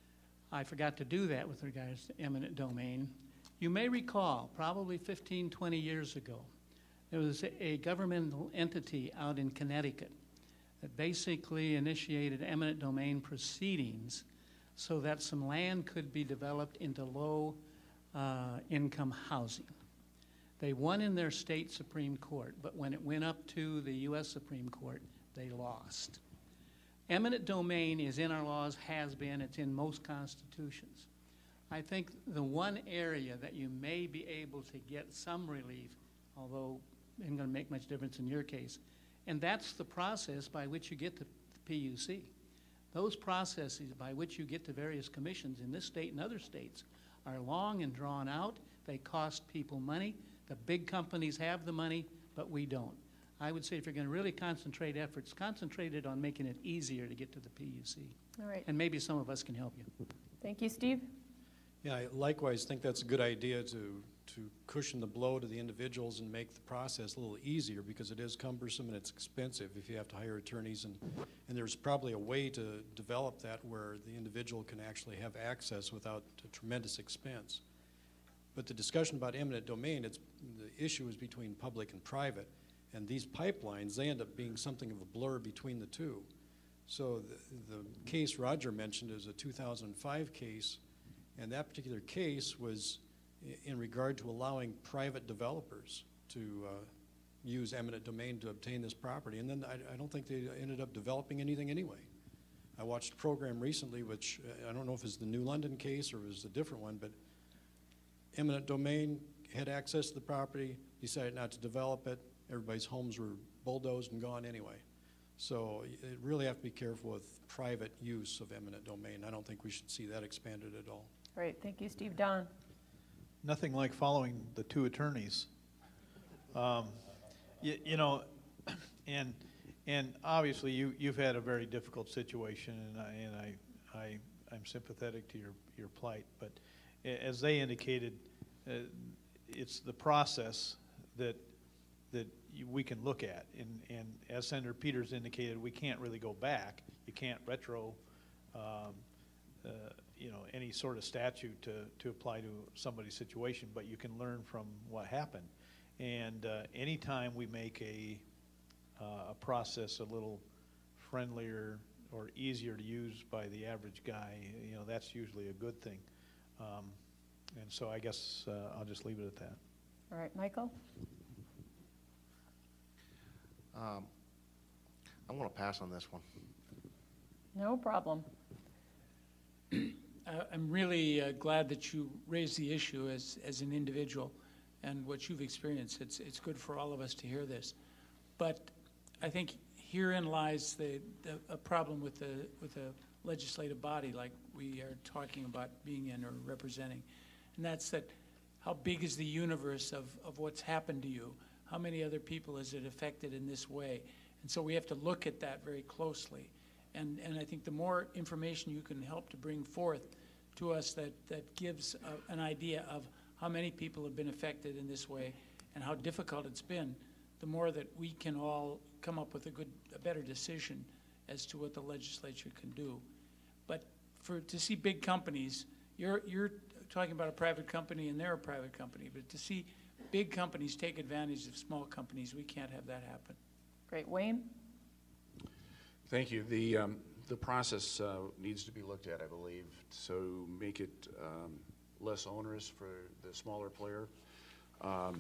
I forgot to do that with regards to eminent domain. You may recall, probably fifteen, twenty years ago, there was a, a governmental entity out in Connecticut that basically initiated eminent domain proceedings so that some land could be developed into low uh, income housing. They won in their state Supreme Court, but when it went up to the U S Supreme Court, they lost. Eminent domain is in our laws, has been, it's in most constitutions. I think the one area that you may be able to get some relief, although it isn't going to make much difference in your case, and that's the process by which you get to the P U C. Those processes by which you get to various commissions in this state and other states are long and drawn out. They cost people money. The big companies have the money, but we don't. I would say if you're going to really concentrate efforts, concentrate it on making it easier to get to the P U C. All right. And maybe some of us can help you. Thank you, Steve. Yeah, I likewise think that's a good idea to, to cushion the blow to the individuals and make the process a little easier, because it is cumbersome and it's expensive if you have to hire attorneys. And, and there's probably a way to develop that where the individual can actually have access without a tremendous expense. But the discussion about eminent domain, it's, the issue is between public and private. And these pipelines, they end up being something of a blur between the two. So the, the case Roger mentioned is a two thousand five case, and that particular case was in regard to allowing private developers to uh, use eminent domain to obtain this property. And then I, I don't think they ended up developing anything anyway. I watched a program recently, which uh, I don't know if it's the New London case or it was a different one, but eminent domain had access to the property, decided not to develop it. Everybody's homes were bulldozed and gone anyway. So you really have to be careful with private use of eminent domain. I don't think we should see that expanded at all. Great, thank you, Steve. Don? Nothing like following the two attorneys. Um, you, you know, and and obviously you you've had a very difficult situation, and I and I, I I'm sympathetic to your your plight. But as they indicated, uh, it's the process that that we can look at, and, and as Senator Peters indicated, we can't really go back. You can't retro, um, uh, you know, any sort of statute to, to apply to somebody's situation, but you can learn from what happened. And uh, anytime we make a, uh, a process a little friendlier or easier to use by the average guy, you know, that's usually a good thing. Um, and so I guess uh, I'll just leave it at that. All right, Michael? Um, I want to pass on this one. No problem. Uh, I'm really uh, glad that you raised the issue as, as an individual and what you've experienced. It's, it's good for all of us to hear this. But I think herein lies the, the a problem with the, with the legislative body like we are talking about being in or representing. And that's that how big is the universe of, of what's happened to you? How many other people has it affected in this way? And so we have to look at that very closely. And, and I think the more information you can help to bring forth to us that, that gives a, an idea of how many people have been affected in this way and how difficult it's been, the more that we can all come up with a good, a better decision as to what the legislature can do. But for, to see big companies, you're, you're talking about a private company and they're a private company, but to see big companies take advantage of small companies, we can't have that happen. Great. Wayne? Thank you. The, um, the process uh, needs to be looked at, I believe, so make it um, less onerous for the smaller player. Um,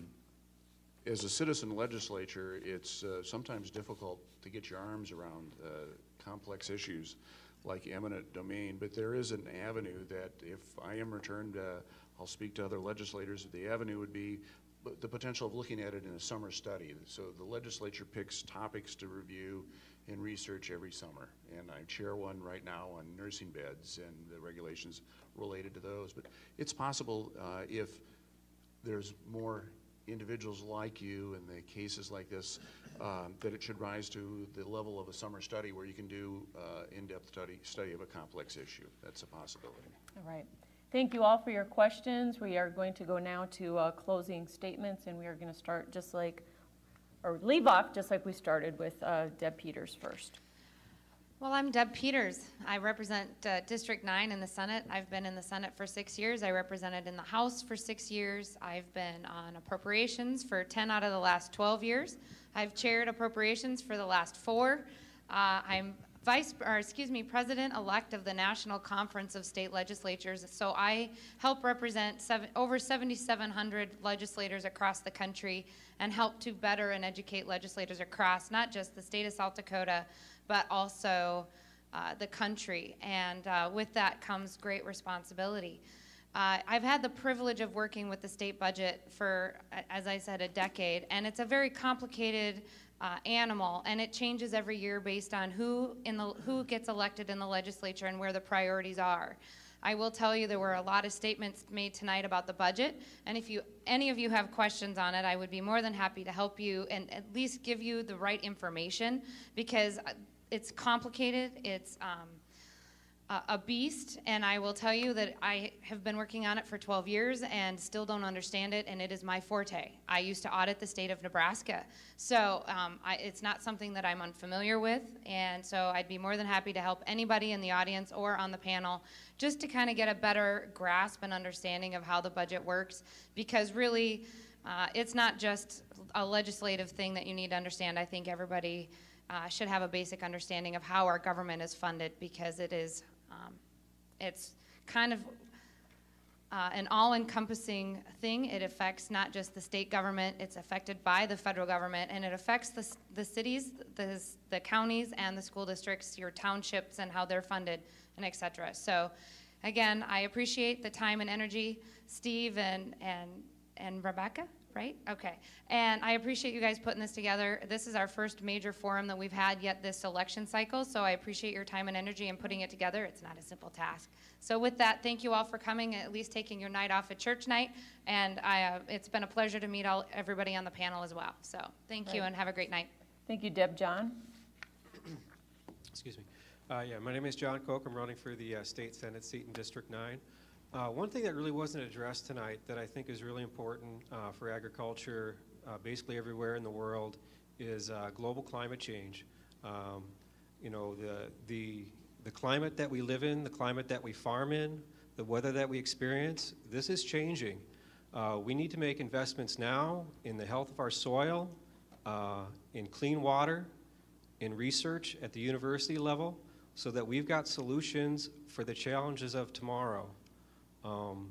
as a citizen legislature, it's uh, sometimes difficult to get your arms around uh, complex issues like eminent domain, but there is an avenue that if I am returned, uh, I'll speak to other legislators. The avenue would be the potential of looking at it in a summer study. So the legislature picks topics to review and research every summer. And I chair one right now on nursing beds and the regulations related to those. But it's possible uh, if there's more individuals like you in the cases like this, um, that it should rise to the level of a summer study where you can do uh, in-depth study, study of a complex issue. That's a possibility. All right. Thank you all for your questions. We are going to go now to uh, closing statements, and we are going to start just like, or leave off just like we started with uh, Deb Peters first. Well, I'm Deb Peters. I represent uh, District nine in the Senate. I've been in the Senate for six years. I represented in the House for six years. I've been on appropriations for ten out of the last twelve years. I've chaired appropriations for the last four. Uh, I'm Vice, or excuse me, President-elect of the National Conference of State Legislatures. So I help represent seven, over seventy-seven hundred legislators across the country and help to better and educate legislators across not just the state of South Dakota, but also uh, the country. And uh, with that comes great responsibility. Uh, I've had the privilege of working with the state budget for, as I said, a decade, and it's a very complicated uh, animal, and it changes every year based on who in the who gets elected in the legislature and where the priorities are. I will tell you there were a lot of statements made tonight about the budget, and if you any of you have questions on it, I would be more than happy to help you and at least give you the right information, because it's complicated, it's um, a beast, and I will tell you that I have been working on it for twelve years and still don't understand it, and it is my forte. I used to audit the state of Nebraska, so um, I, it's not something that I'm unfamiliar with, and so I'd be more than happy to help anybody in the audience or on the panel just to kind of get a better grasp and understanding of how the budget works, because really uh, it's not just a legislative thing that you need to understand. I think everybody uh, should have a basic understanding of how our government is funded, because it is Um, it's kind of uh, an all-encompassing thing. It affects not just the state government, it's affected by the federal government, and it affects the, the cities, the, the counties, and the school districts, your townships, and how they're funded, and et cetera. So, again, I appreciate the time and energy, Steve and, and, and Rebecca, right? Okay. And I appreciate you guys putting this together. This is our first major forum that we've had yet this election cycle, so I appreciate your time and energy in putting it together. It's not a simple task. So with that, thank you all for coming, at least taking your night off at church night, and I, uh, it's been a pleasure to meet all everybody on the panel as well. So thank you, Right. and have a great night. Thank you, Deb. John? Excuse me. Uh, yeah, my name is John Koch. I'm running for the uh, state Senate seat in District nine. Uh, one thing that really wasn't addressed tonight that I think is really important uh, for agriculture uh, basically everywhere in the world is uh, global climate change. Um, you know, the, the, the climate that we live in, the climate that we farm in, the weather that we experience, this is changing. Uh, we need to make investments now in the health of our soil, uh, in clean water, in research at the university level, so that we've got solutions for the challenges of tomorrow. Um,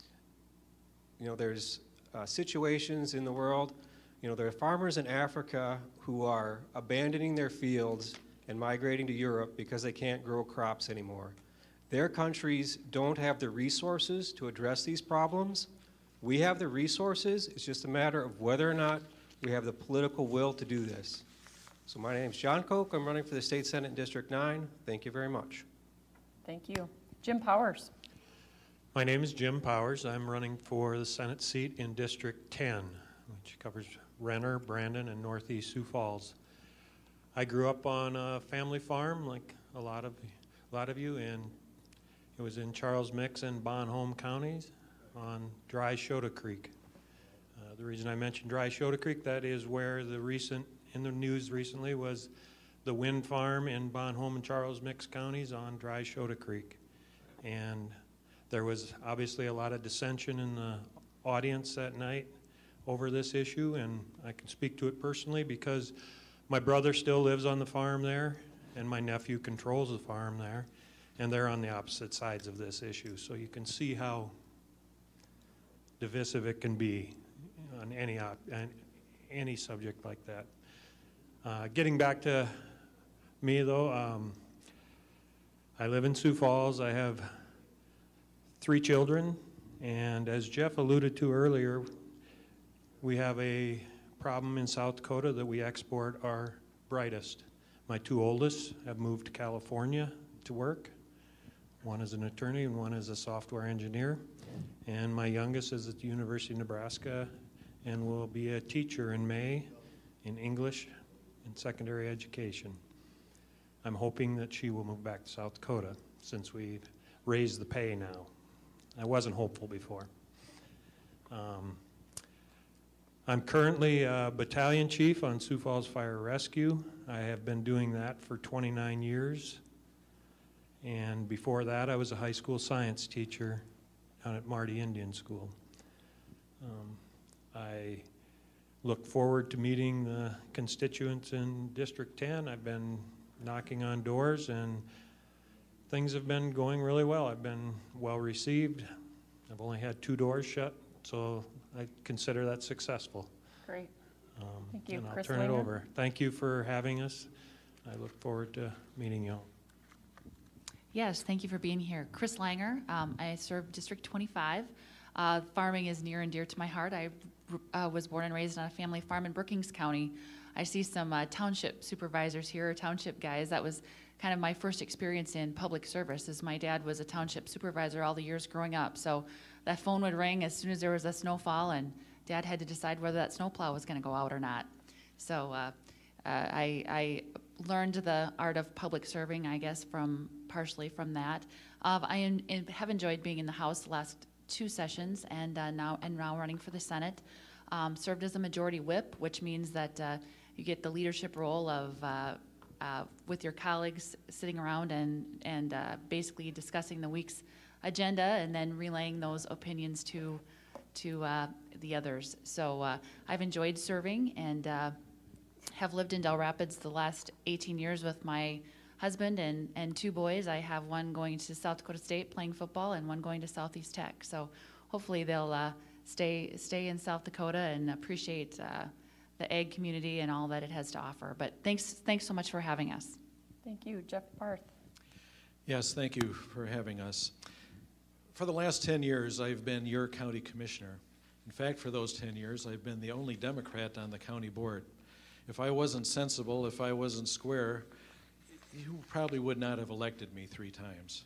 you know, there's uh, situations in the world, you know, there are farmers in Africa who are abandoning their fields and migrating to Europe because they can't grow crops anymore. Their countries don't have the resources to address these problems. We have the resources. It's just a matter of whether or not we have the political will to do this. So my name is John Koch. I'm running for the State Senate in District nine. Thank you very much. Thank you. Jim Powers. My name is Jim Powers. I'm running for the Senate seat in District ten, which covers Renner, Brandon, and Northeast Sioux Falls. I grew up on a family farm, like a lot of a lot of you, and it was in Charles Mix and Bon Homme counties. on Dry Shota Creek. Uh, the reason I mentioned Dry Shota Creek, that is where the recent, in the news recently, was the wind farm in Bonhomme and Charles Mix counties on Dry Shota Creek. And there was obviously a lot of dissension in the audience that night over this issue, and I can speak to it personally because my brother still lives on the farm there, and my nephew controls the farm there, and they're on the opposite sides of this issue. So you can see how divisive it can be on any, op on any subject like that. Uh, getting back to me, though, um, I live in Sioux Falls. I have three children, and as Jeff alluded to earlier, we have a problem in South Dakota that we export our brightest. My two oldest have moved to California to work. One is an attorney and one is a software engineer. And my youngest is at the University of Nebraska and will be a teacher in May in English and secondary education. I'm hoping that she will move back to South Dakota since we've raised the pay now. I wasn't hopeful before. Um, I'm currently a battalion chief on Sioux Falls Fire Rescue. I have been doing that for twenty-nine years. And before that, I was a high school science teacher down at Marty Indian School. Um, I look forward to meeting the constituents in District ten. I've been knocking on doors, and things have been going really well. I've been well received. I've only had two doors shut, so I consider that successful. Great. Um, Thank you. And I'll Chris turn it Langer? over. Thank you for having us. I look forward to meeting you. Yes, thank you for being here. Chris Langer, um, I serve District twenty-five. Uh, farming is near and dear to my heart. I uh, was born and raised on a family farm in Brookings County. I see some uh, township supervisors here, township guys. That was kind of my first experience in public service, as my dad was a township supervisor all the years growing up. So that phone would ring as soon as there was a snowfall, and Dad had to decide whether that snowplow was going to go out or not. So uh, uh, I, I learned the art of public serving, I guess, from partially from that. Uh, I en en have enjoyed being in the House the last two sessions, and uh, now and now running for the Senate. Um, served as a majority whip, which means that uh, you get the leadership role of uh, uh, with your colleagues sitting around and and uh, basically discussing the week's agenda and then relaying those opinions to to uh, the others. So uh, I've enjoyed serving and uh, have lived in Del Rapids the last eighteen years with my husband and, and two boys. I have one going to South Dakota State playing football and one going to Southeast Tech. So hopefully they'll uh, stay stay in South Dakota and appreciate uh, the ag community and all that it has to offer. But thanks thanks so much for having us. Thank you. Jeff Barth. Yes, thank you for having us. For the last ten years, I've been your county commissioner. In fact, for those ten years, I've been the only Democrat on the county board. If I wasn't sensible, if I wasn't square, you probably would not have elected me three times.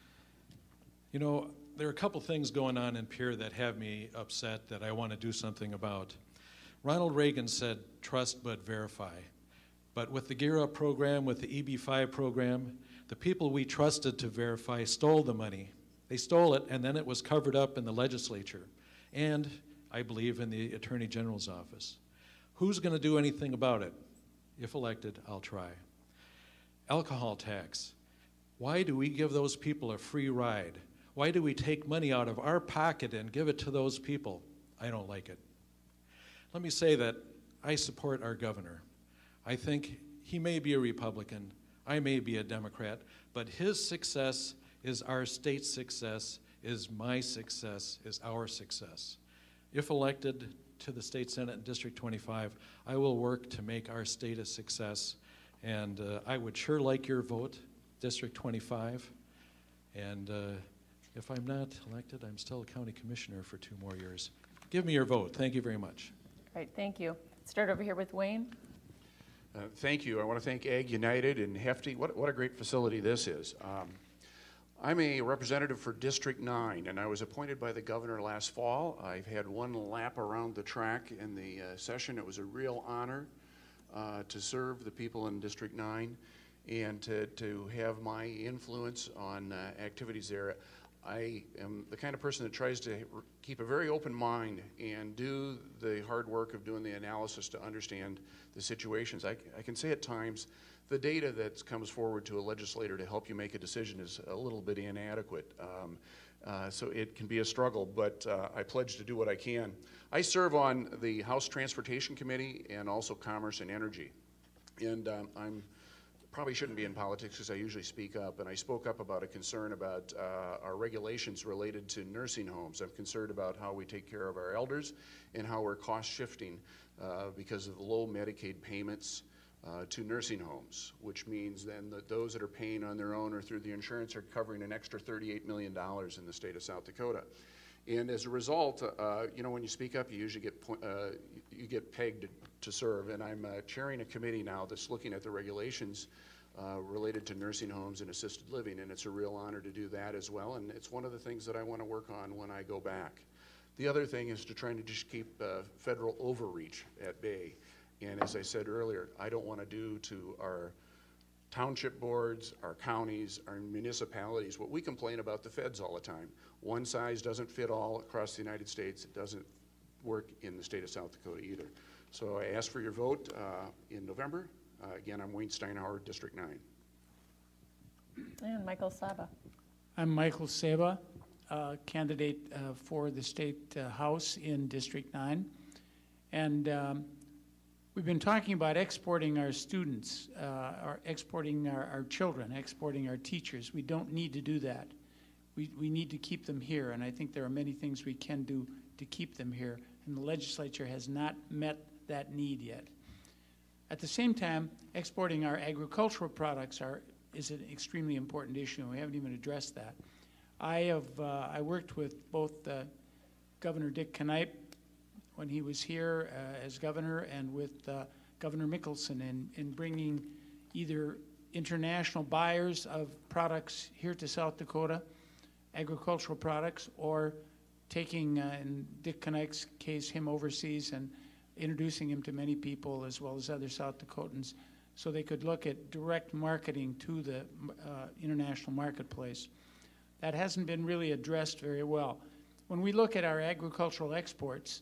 You know, there are a couple things going on in Pierre that have me upset that I want to do something about. Ronald Reagan said, trust but verify. But with the Gear Up program, with the E B five program, the people we trusted to verify stole the money. They stole it, and then it was covered up in the legislature, and I believe in the Attorney General's office. Who's going to do anything about it? If elected, I'll try. Alcohol tax. Why do we give those people a free ride? Why do we take money out of our pocket and give it to those people? I don't like it. Let me say that I support our governor. I think he may be a Republican, I may be a Democrat, but his success is our state's success, is my success, is our success. If elected to the state senate in District twenty-five, I will work to make our state a success, and uh, I would sure like your vote, District twenty-five, and uh, if I'm not elected, I'm still a county commissioner for two more years. Give me your vote. Thank you very much. Great, thank you. Start over here with Wayne. Uh, thank you. I want to thank AgUnited and Hefty. What, what a great facility this is. Um, I'm a representative for District nine, and I was appointed by the governor last fall. I've had one lap around the track in the uh, session. It was a real honor uh, to serve the people in District nine and to, to have my influence on uh, activities there. I am the kind of person that tries to keep a very open mind and do the hard work of doing the analysis to understand the situations. I, I can say at times the data that comes forward to a legislator to help you make a decision is a little bit inadequate. Um, uh, so it can be a struggle, but uh, I pledge to do what I can. I serve on the House Transportation Committee and also Commerce and Energy. And um, I'm probably shouldn't be in politics because I usually speak up, and I spoke up about a concern about uh, our regulations related to nursing homes. I'm concerned about how we take care of our elders and how we're cost shifting uh, because of the low Medicaid payments uh, to nursing homes, which means then that those that are paying on their own or through the insurance are covering an extra thirty-eight million dollars in the state of South Dakota. And as a result, uh, you know, when you speak up, you usually get uh, you get pegged to serve. And I'm uh, chairing a committee now that's looking at the regulations uh, related to nursing homes and assisted living, and it's a real honor to do that as well. And it's one of the things that I want to work on when I go back. The other thing is to try to just keep uh, federal overreach at bay. And as I said earlier, I don't want to do to our township boards, our counties, our municipalities what we complain about the feds all the time. One size doesn't fit all across the United States. It doesn't work in the state of South Dakota either. So I ask for your vote uh, in November. Uh, again, I'm Wayne Steinhauer, District nine. And Michael Saba. I'm Michael Saba, uh, candidate uh, for the State uh, House in District nine. And um, we've been talking about exporting our students, uh, or exporting our, our children, exporting our teachers. We don't need to do that. We, we need to keep them here, and I think there are many things we can do to keep them here, and the legislature has not met that need yet. At the same time, exporting our agricultural products are, is an extremely important issue, and we haven't even addressed that. I have uh, I worked with both uh, Governor Dick Knipe when he was here uh, as governor, and with uh, Governor Mickelson in, in bringing either international buyers of products here to South Dakota, agricultural products, or taking, uh, in Dick Knipe's case, him overseas and introducing him to many people as well as other South Dakotans so they could look at direct marketing to the uh, international marketplace. That hasn't been really addressed very well. When we look at our agricultural exports,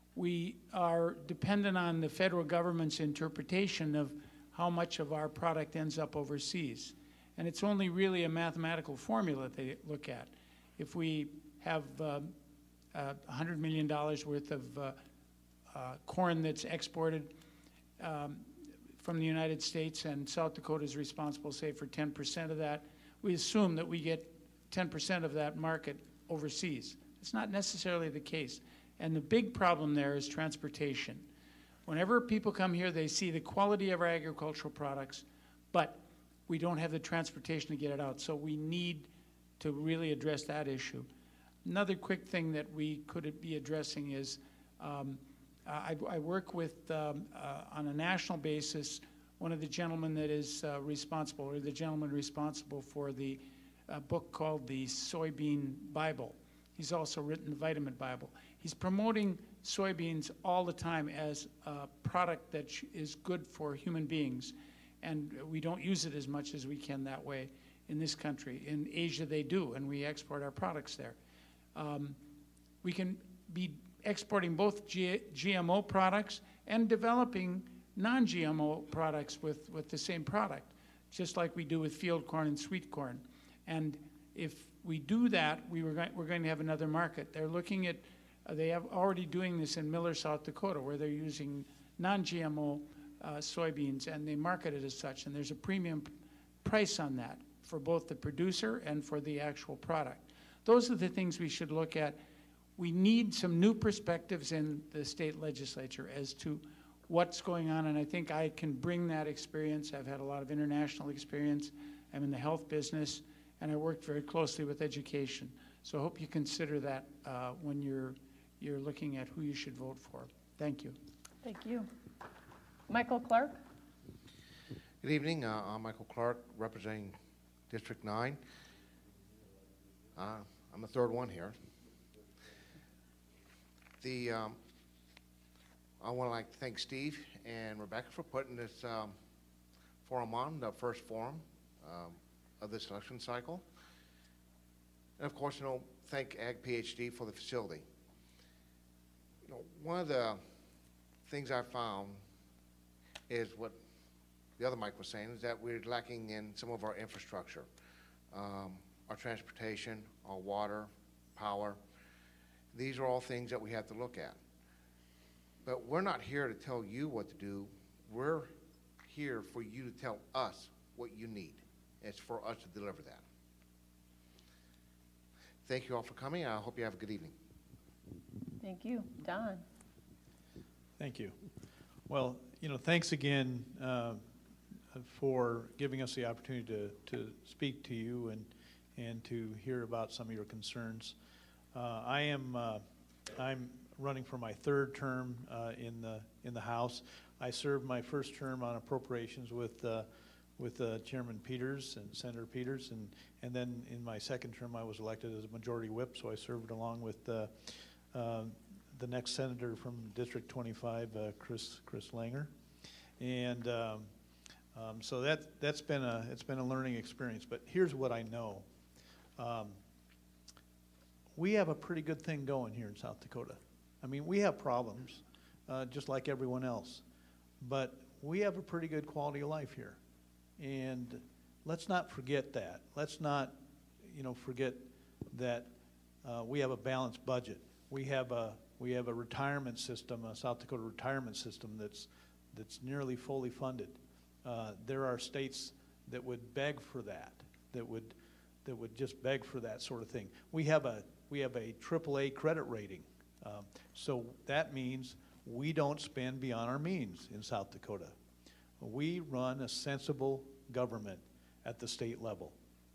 we are dependent on the federal government's interpretation of how much of our product ends up overseas. And it's only really a mathematical formula they look at. If we have uh, uh, one hundred million dollars worth of uh, uh, corn that's exported um, from the United States, and South Dakota is responsible, say, for ten percent of that, we assume that we get ten percent of that market overseas. It's not necessarily the case. And the big problem there is transportation. Whenever people come here, they see the quality of our agricultural products, but we don't have the transportation to get it out. So we need to really address that issue. Another quick thing that we could be addressing is um, I, I work with, um, uh, on a national basis, one of the gentlemen that is uh, responsible, or the gentleman responsible for the uh, book called the Soybean Bible. He's also written the Vitamin Bible. He's promoting soybeans all the time as a product that is good for human beings, and we don't use it as much as we can that way in this country. In Asia they do, and we export our products there. Um, we can be exporting both G GMO products and developing non-G M O products with, with the same product, just like we do with field corn and sweet corn. And if we do that, we were going, we're going to have another market. They're looking at, uh, they have already doing this in Miller, South Dakota, where they're using non-G M O uh, soybeans, and they market it as such, and there's a premium price on that for both the producer and for the actual product. Those are the things we should look at. We need some new perspectives in the state legislature as to what's going on, and I think I can bring that experience. I've had a lot of international experience. I'm in the health business, and I worked very closely with education. So I hope you consider that uh, when you're, you're looking at who you should vote for. Thank you. Thank you. Michael Clark. Good evening. Uh, I'm Michael Clark, representing District nine. Uh, I'm the third one here. The, um, I want to like to thank Steve and Rebecca for putting this um, forum on, the first forum um, of this election cycle. And of course, you know, thank Ag PhD for the facility. You know, one of the things I found is what the other Mike was saying, is that we're lacking in some of our infrastructure, um, our transportation, our water, power. These are all things that we have to look at. But we're not here to tell you what to do. We're here for you to tell us what you need. It's for us to deliver that. Thank you all for coming. I hope you have a good evening. Thank you. Don. Thank you. Well, you know, thanks again uh, for giving us the opportunity to, to speak to you and, and to hear about some of your concerns. Uh, I am uh, I'm running for my third term uh, in the in the House. I served my first term on appropriations with uh, with uh, Chairman Peters and Senator Peters, and and then in my second term I was elected as a majority whip, so I served along with uh, uh, the next senator from District twenty-five, uh, Chris Chris Langer, and um, um, so that that's been a it's been a learning experience. But here's what I know. Um, we have a pretty good thing going here in South Dakota. I mean, we have problems, uh, just like everyone else, but we have a pretty good quality of life here. And let's not forget that. Let's not, you know, forget that uh, we have a balanced budget. We have a we have a retirement system, a South Dakota retirement system that's that's nearly fully funded. Uh, there are states that would beg for that, that would that would just beg for that sort of thing. We have a we have a triple A credit rating, um, so that means we don't spend beyond our means in South Dakota. We run a sensible government at the state level,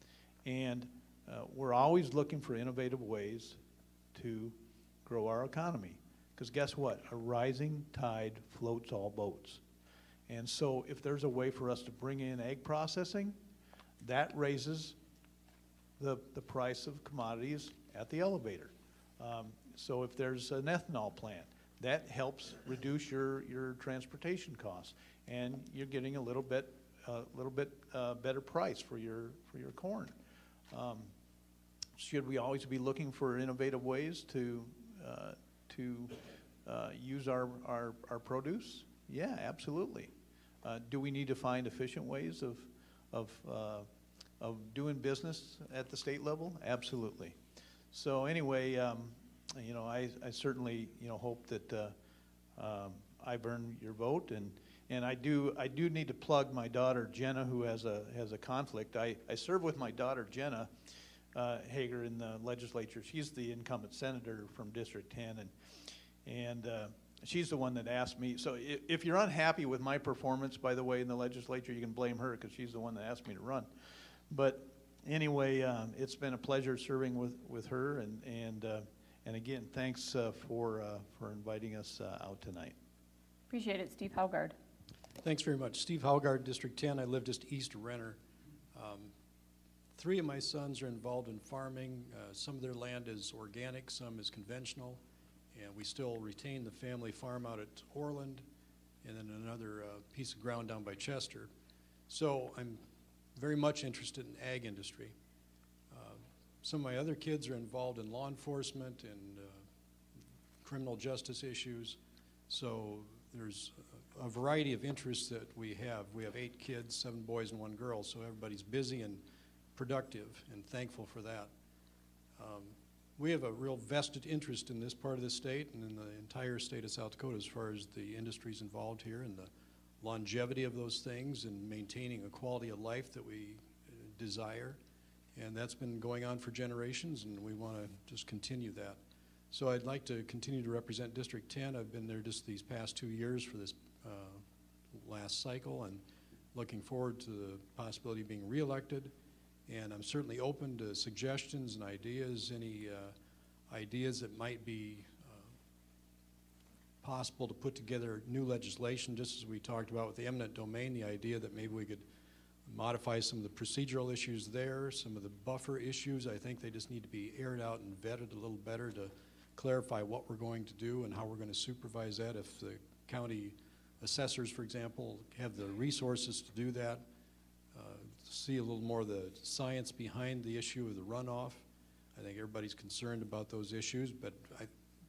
and uh, we're always looking for innovative ways to grow our economy. Because guess what? A rising tide floats all boats. And so if there's a way for us to bring in egg processing, that raises the, the price of commodities at the elevator. Um, so if there's an ethanol plant, that helps reduce your, your transportation costs, and you're getting a little bit, a uh, little bit uh, better price for your for your corn. Um, should we always be looking for innovative ways to uh, to uh, use our, our our produce? Yeah, absolutely. Uh, do we need to find efficient ways of of uh, of doing business at the state level? Absolutely. So anyway, um, you know, I, I certainly, you know, hope that uh, um, I've earned your vote, and and I do I do need to plug my daughter Jenna, who has a has a conflict. I, I serve with my daughter Jenna uh, Haageard in the legislature. She's the incumbent senator from District ten, and and uh, she's the one that asked me. So if, if you're unhappy with my performance, by the way, in the legislature, you can blame her, because she's the one that asked me to run. But anyway, um, it's been a pleasure serving with, with her, and and uh, and again, thanks uh, for uh, for inviting us uh, out tonight. Appreciate it, Steve Haugaard. Thanks very much. Steve Haugaard, District ten. I live just east of Renner. Um, three of my sons are involved in farming. Uh, some of their land is organic, some is conventional, and we still retain the family farm out at Orland, and then another uh, piece of ground down by Chester. So I'm very much interested in ag industry. Uh, some of my other kids are involved in law enforcement and uh, criminal justice issues. So there's a variety of interests that we have. We have eight kids, seven boys and one girl, so everybody's busy and productive, and thankful for that. Um, we have a real vested interest in this part of the state and in the entire state of South Dakota as far as the industries involved here and the longevity of those things and maintaining a quality of life that we uh, desire. And that's been going on for generations, and we want to just continue that. So I'd like to continue to represent District ten. I've been there just these past two years for this uh, last cycle, and looking forward to the possibility of being reelected. And I'm certainly open to suggestions and ideas, any uh, ideas that might be uh, possible to put together new legislation, just as we talked about with the eminent domain, the idea that maybe we could modify some of the procedural issues there, some of the buffer issues. I think they just need to be aired out and vetted a little better to clarify what we're going to do and how we're going to supervise that. If the county assessors, for example, have the resources to do that, uh, see a little more of the science behind the issue of the runoff. I think everybody's concerned about those issues, but I,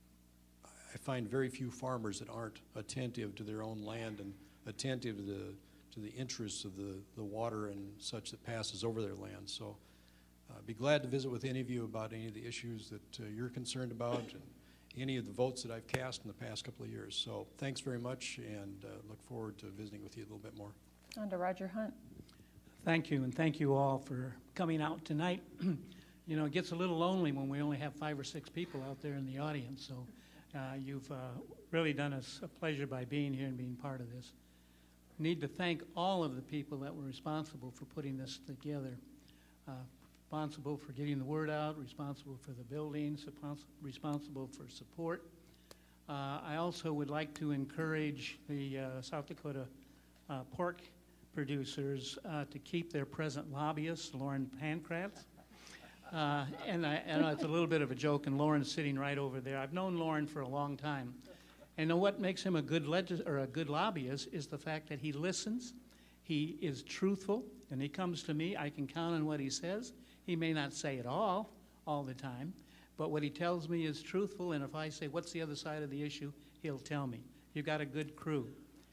I find very few farmers that aren't attentive to their own land and attentive to the, to the interests of the, the water and such that passes over their land. So uh, be glad to visit with any of you about any of the issues that uh, you're concerned about and any of the votes that I've cast in the past couple of years. So thanks very much, and uh, look forward to visiting with you a little bit more. On to Roger Hunt. Thank you, and thank you all for coming out tonight. You know, it gets a little lonely when we only have five or six people out there in the audience, so uh, you've uh, really done us a pleasure by being here and being part of this. I need to thank all of the people that were responsible for putting this together. Uh, responsible for getting the word out, responsible for the buildings, responsible for support. Uh, I also would like to encourage the uh, South Dakota uh, pork producers uh, to keep their present lobbyist, Lauren Pankratz. Uh, and I, I know it's a little bit of a joke, and Lauren's sitting right over there. I've known Lauren for a long time. And what makes him a good legis or a good lobbyist is the fact that he listens, he is truthful, and he comes to me. I can count on what he says. He may not say it all, all the time, but what he tells me is truthful, and if I say, what's the other side of the issue, he'll tell me. You've got a good crew.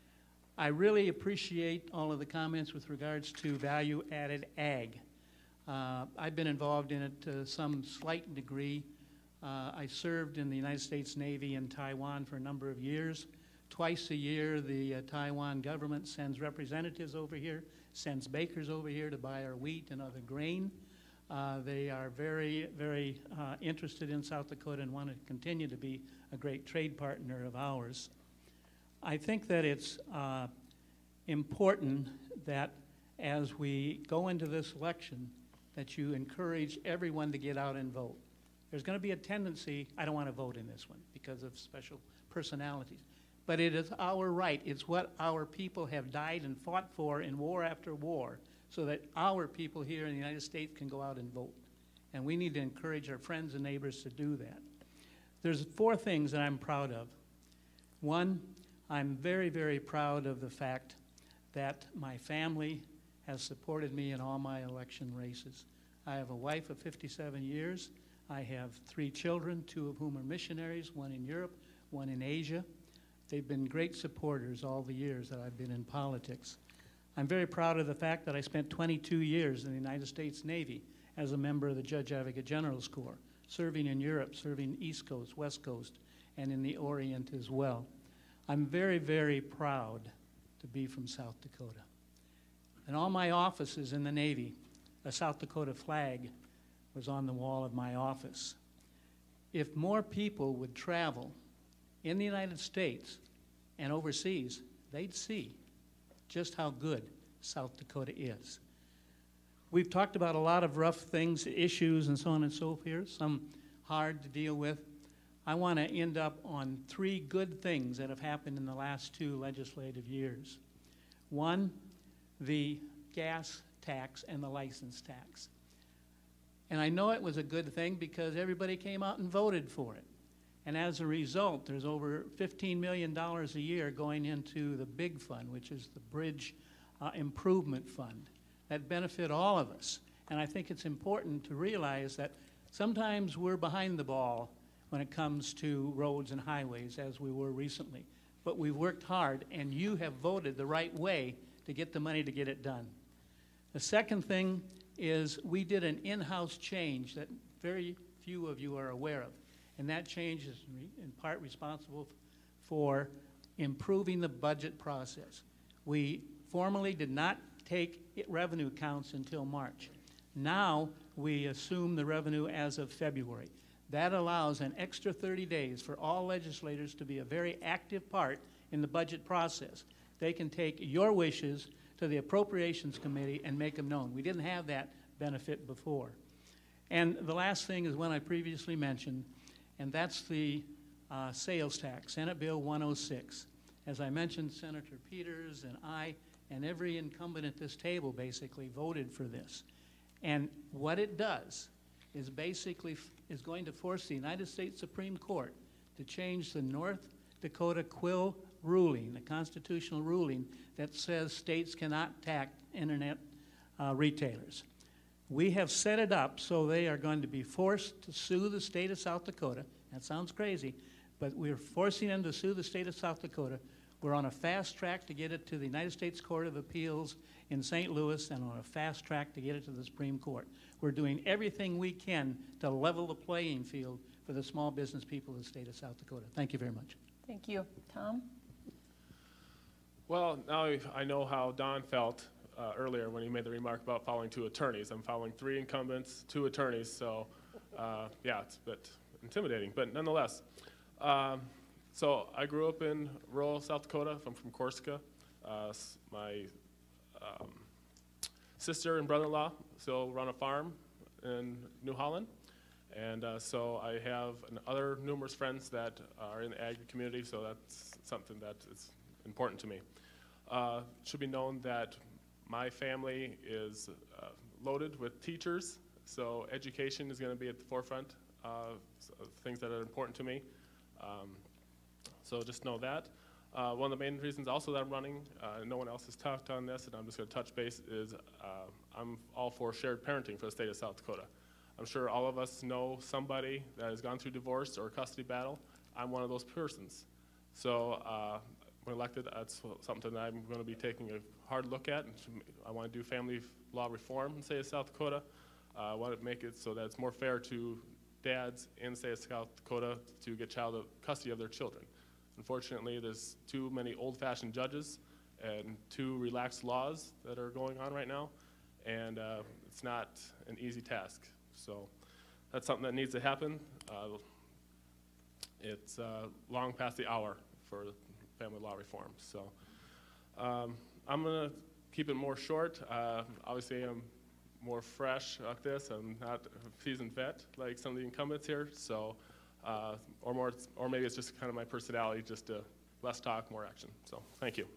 I really appreciate all of the comments with regards to value-added ag. Uh, I've been involved in it to some slight degree. Uh, I served in the United States Navy in Taiwan for a number of years. Twice a year, the uh, Taiwan government sends representatives over here, sends bakers over here to buy our wheat and other grain. Uh, they are very, very uh, interested in South Dakota and want to continue to be a great trade partner of ours. I think that it's uh, important that as we go into this election, that you encourage everyone to get out and vote. There's going to be a tendency, I don't want to vote in this one because of special personalities, but it is our right. It's what our people have died and fought for in war after war, so that our people here in the United States can go out and vote. And we need to encourage our friends and neighbors to do that. There's four things that I'm proud of. One, I'm very, very proud of the fact that my family has supported me in all my election races. I have a wife of fifty-seven years. I have three children, two of whom are missionaries, one in Europe, one in Asia. They've been great supporters all the years that I've been in politics. I'm very proud of the fact that I spent twenty-two years in the United States Navy as a member of the Judge Advocate General's Corps, serving in Europe, serving East Coast, West Coast, and in the Orient as well. I'm very, very proud to be from South Dakota. In all my offices in the Navy, a South Dakota flag was on the wall of my office. If more people would travel in the United States and overseas, they'd see just how good South Dakota is. We've talked about a lot of rough things, issues, and so on and so forth, some hard to deal with. I want to end up on three good things that have happened in the last two legislative years. One, the gas tax and the license tax. And I know it was a good thing because everybody came out and voted for it. And as a result, there's over fifteen million dollars a year going into the big fund, which is the Bridge uh, Improvement Fund, that benefit all of us. And I think it's important to realize that sometimes we're behind the ball when it comes to roads and highways, as we were recently. But we've worked hard, and you have voted the right way to get the money to get it done. The second thing is we did an in-house change that very few of you are aware of. And that change is in part responsible for improving the budget process. We formally did not take revenue counts until March. Now we assume the revenue as of February. That allows an extra thirty days for all legislators to be a very active part in the budget process. They can take your wishes to the Appropriations Committee and make them known. We didn't have that benefit before. And the last thing is one I previously mentioned, and that's the uh, sales tax, Senate Bill one oh six. As I mentioned, Senator Peters and I and every incumbent at this table basically voted for this. And what it does is basically f is going to force the United States Supreme Court to change the North Dakota Quill ruling, the constitutional ruling that says states cannot tax internet uh, retailers. We have set it up so they are going to be forced to sue the state of South Dakota. That sounds crazy, but we're forcing them to sue the state of South Dakota. We're on a fast track to get it to the United States Court of Appeals in Saint Louis and on a fast track to get it to the Supreme Court. We're doing everything we can to level the playing field for the small business people of the state of South Dakota. Thank you very much. Thank you. Tom? Well, now I know how Don felt uh, earlier when he made the remark about following two attorneys. I'm following three incumbents, two attorneys, so uh, yeah, it's a bit intimidating, but nonetheless. Um, so I grew up in rural South Dakota. I'm from Corsica. Uh, my um, sister and brother-in-law still run a farm in New Holland. And uh, so I have an other numerous friends that are in the ag community, so that's something that is important to me. Uh, should be known that my family is uh, loaded with teachers, so education is going to be at the forefront of things that are important to me. Um, so just know that. Uh, one of the main reasons also that I'm running, uh, no one else has talked on this, and I'm just going to touch base, is uh, I'm all for shared parenting for the state of South Dakota. I'm sure all of us know somebody that has gone through divorce or custody battle. I'm one of those persons. So uh, when elected, that's something that I'm going to be taking a hard look at. I want to do family law reform in the state of South Dakota. Uh, I want to make it so that it's more fair to dads in the state of South Dakota to get child custody of their children. Unfortunately, there's too many old-fashioned judges and too relaxed laws that are going on right now, and uh, it's not an easy task. So that's something that needs to happen. Uh, it's uh, long past the hour for family law reform. So um, I'm going to keep it more short. Uh, obviously, I'm more fresh at this. I'm not a seasoned vet like some of the incumbents here. So, uh, or more, or maybe it's just kind of my personality, just to less talk, more action. So thank you.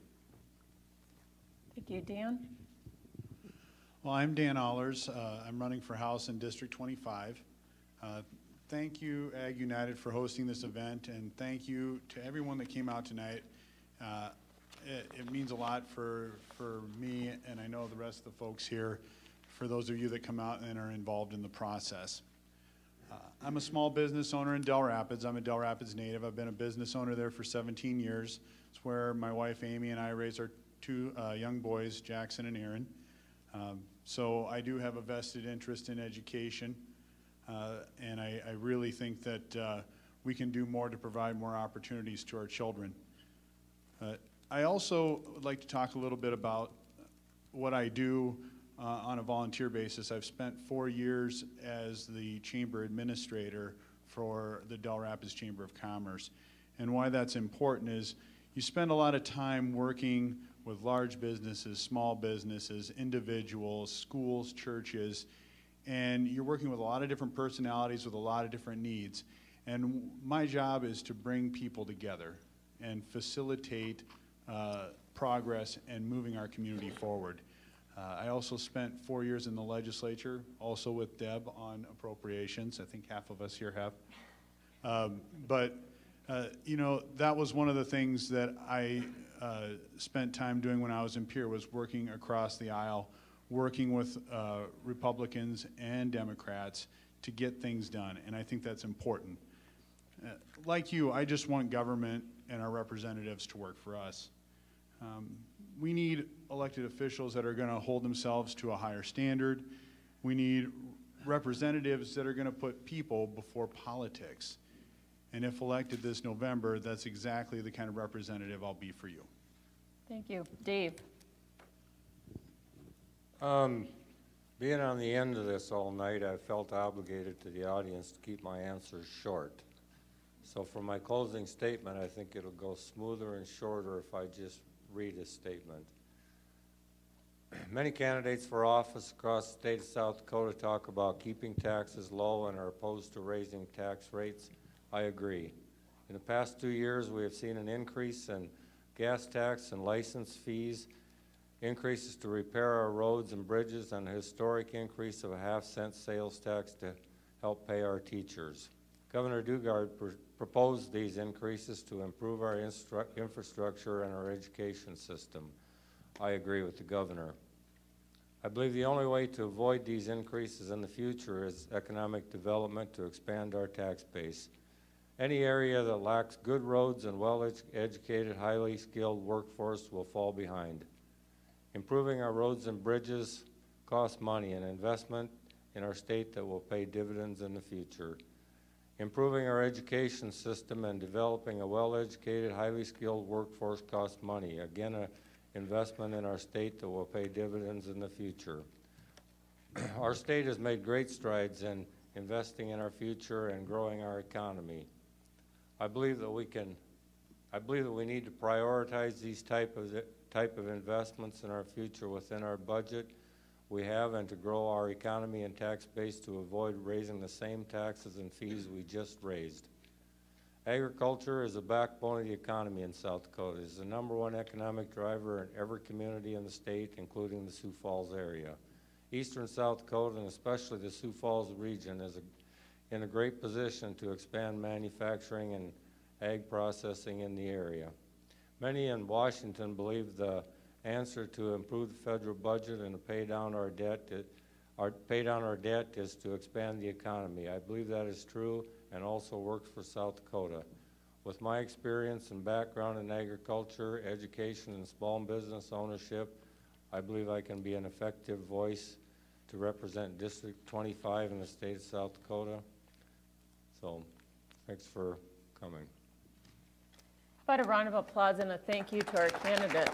Thank you, Dan. Well, I'm Dan Ahlers. Uh, I'm running for House in District twenty-five. Uh, thank you, AgUnited, for hosting this event, and thank you to everyone that came out tonight. Uh, it, it means a lot for, for me, and I know the rest of the folks here, for those of you that come out and are involved in the process. Uh, I'm a small business owner in Del Rapids. I'm a Del Rapids native. I've been a business owner there for seventeen years. It's where my wife Amy and I raised our two uh, young boys, Jackson and Aaron. Um, so I do have a vested interest in education, uh, and I, I really think that uh, we can do more to provide more opportunities to our children. Uh, I also would like to talk a little bit about what I do uh, on a volunteer basis. I've spent four years as the chamber administrator for the Del Rapids Chamber of Commerce, and why that's important is you spend a lot of time working with large businesses, small businesses, individuals, schools, churches, and you're working with a lot of different personalities with a lot of different needs. And my job is to bring people together and facilitate uh, progress and moving our community forward. Uh, I also spent four years in the legislature, also with Deb on appropriations. I think half of us here have. Um, but, uh, you know, that was one of the things that I Uh, spent time doing when I was in Pierre, was working across the aisle, working with uh, Republicans and Democrats to get things done, and I think that's important. Uh, like you, I just want government and our representatives to work for us. Um, we need elected officials that are going to hold themselves to a higher standard. We need representatives that are going to put people before politics. And if elected this November, that's exactly the kind of representative I'll be for you. Thank you. Dave? Um, being on the end of this all night, I felt obligated to the audience to keep my answers short. So for my closing statement, I think it'll go smoother and shorter if I just read a statement. Many candidates for office across the state of South Dakota talk about keeping taxes low and are opposed to raising tax rates. I agree. In the past two years, we have seen an increase in gas tax and license fees, increases to repair our roads and bridges, and a historic increase of a half cent sales tax to help pay our teachers. Governor Haugaard pr proposed these increases to improve our infrastructure and our education system. I agree with the governor. I believe the only way to avoid these increases in the future is economic development to expand our tax base. Any area that lacks good roads and well-educated, highly skilled workforce will fall behind. Improving our roads and bridges costs money, an investment in our state that will pay dividends in the future. Improving our education system and developing a well-educated, highly skilled workforce costs money. Again, an investment in our state that will pay dividends in the future. Our state has made great strides in investing in our future and growing our economy. I believe that we can, I believe that we need to prioritize these type of, type of investments in our future within our budget we have, and to grow our economy and tax base to avoid raising the same taxes and fees we just raised. Agriculture is the backbone of the economy in South Dakota. It is the number one economic driver in every community in the state, including the Sioux Falls area. Eastern South Dakota, and especially the Sioux Falls region, is a, in a great position to expand manufacturing and ag processing in the area. Many in Washington believe the answer to improve the federal budget and to pay down our debt, our, pay down our debt is to expand the economy. I believe that is true and also works for South Dakota. With my experience and background in agriculture, education, and small business ownership, I believe I can be an effective voice to represent District twenty-five in the state of South Dakota. So, thanks for coming. How about a round of applause and a thank you to our candidates.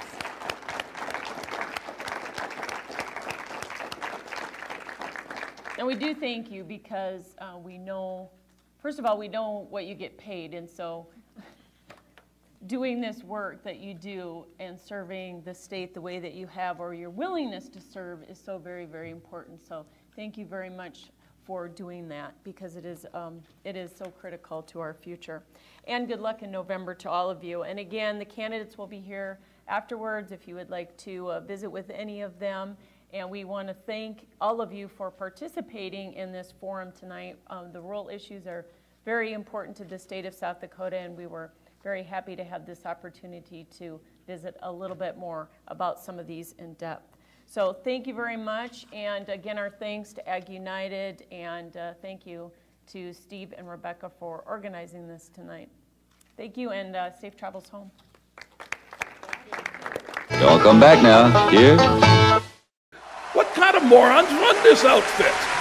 And we do thank you because uh, we know, first of all, we know what you get paid, and so doing this work that you do and serving the state the way that you have, or your willingness to serve, is so very, very important. So thank you very much for doing that, because it is, um, it is so critical to our future. And good luck in November to all of you. And again, the candidates will be here afterwards if you would like to uh, visit with any of them. And we want to thank all of you for participating in this forum tonight. Um, the rural issues are very important to the state of South Dakota, and we were very happy to have this opportunity to visit a little bit more about some of these in depth. So thank you very much, and again, our thanks to AgUnited, and uh, thank you to Steve and Rebecca for organizing this tonight. Thank you, and uh, safe travels home. Y'all come back now. Here. What kind of morons run this outfit?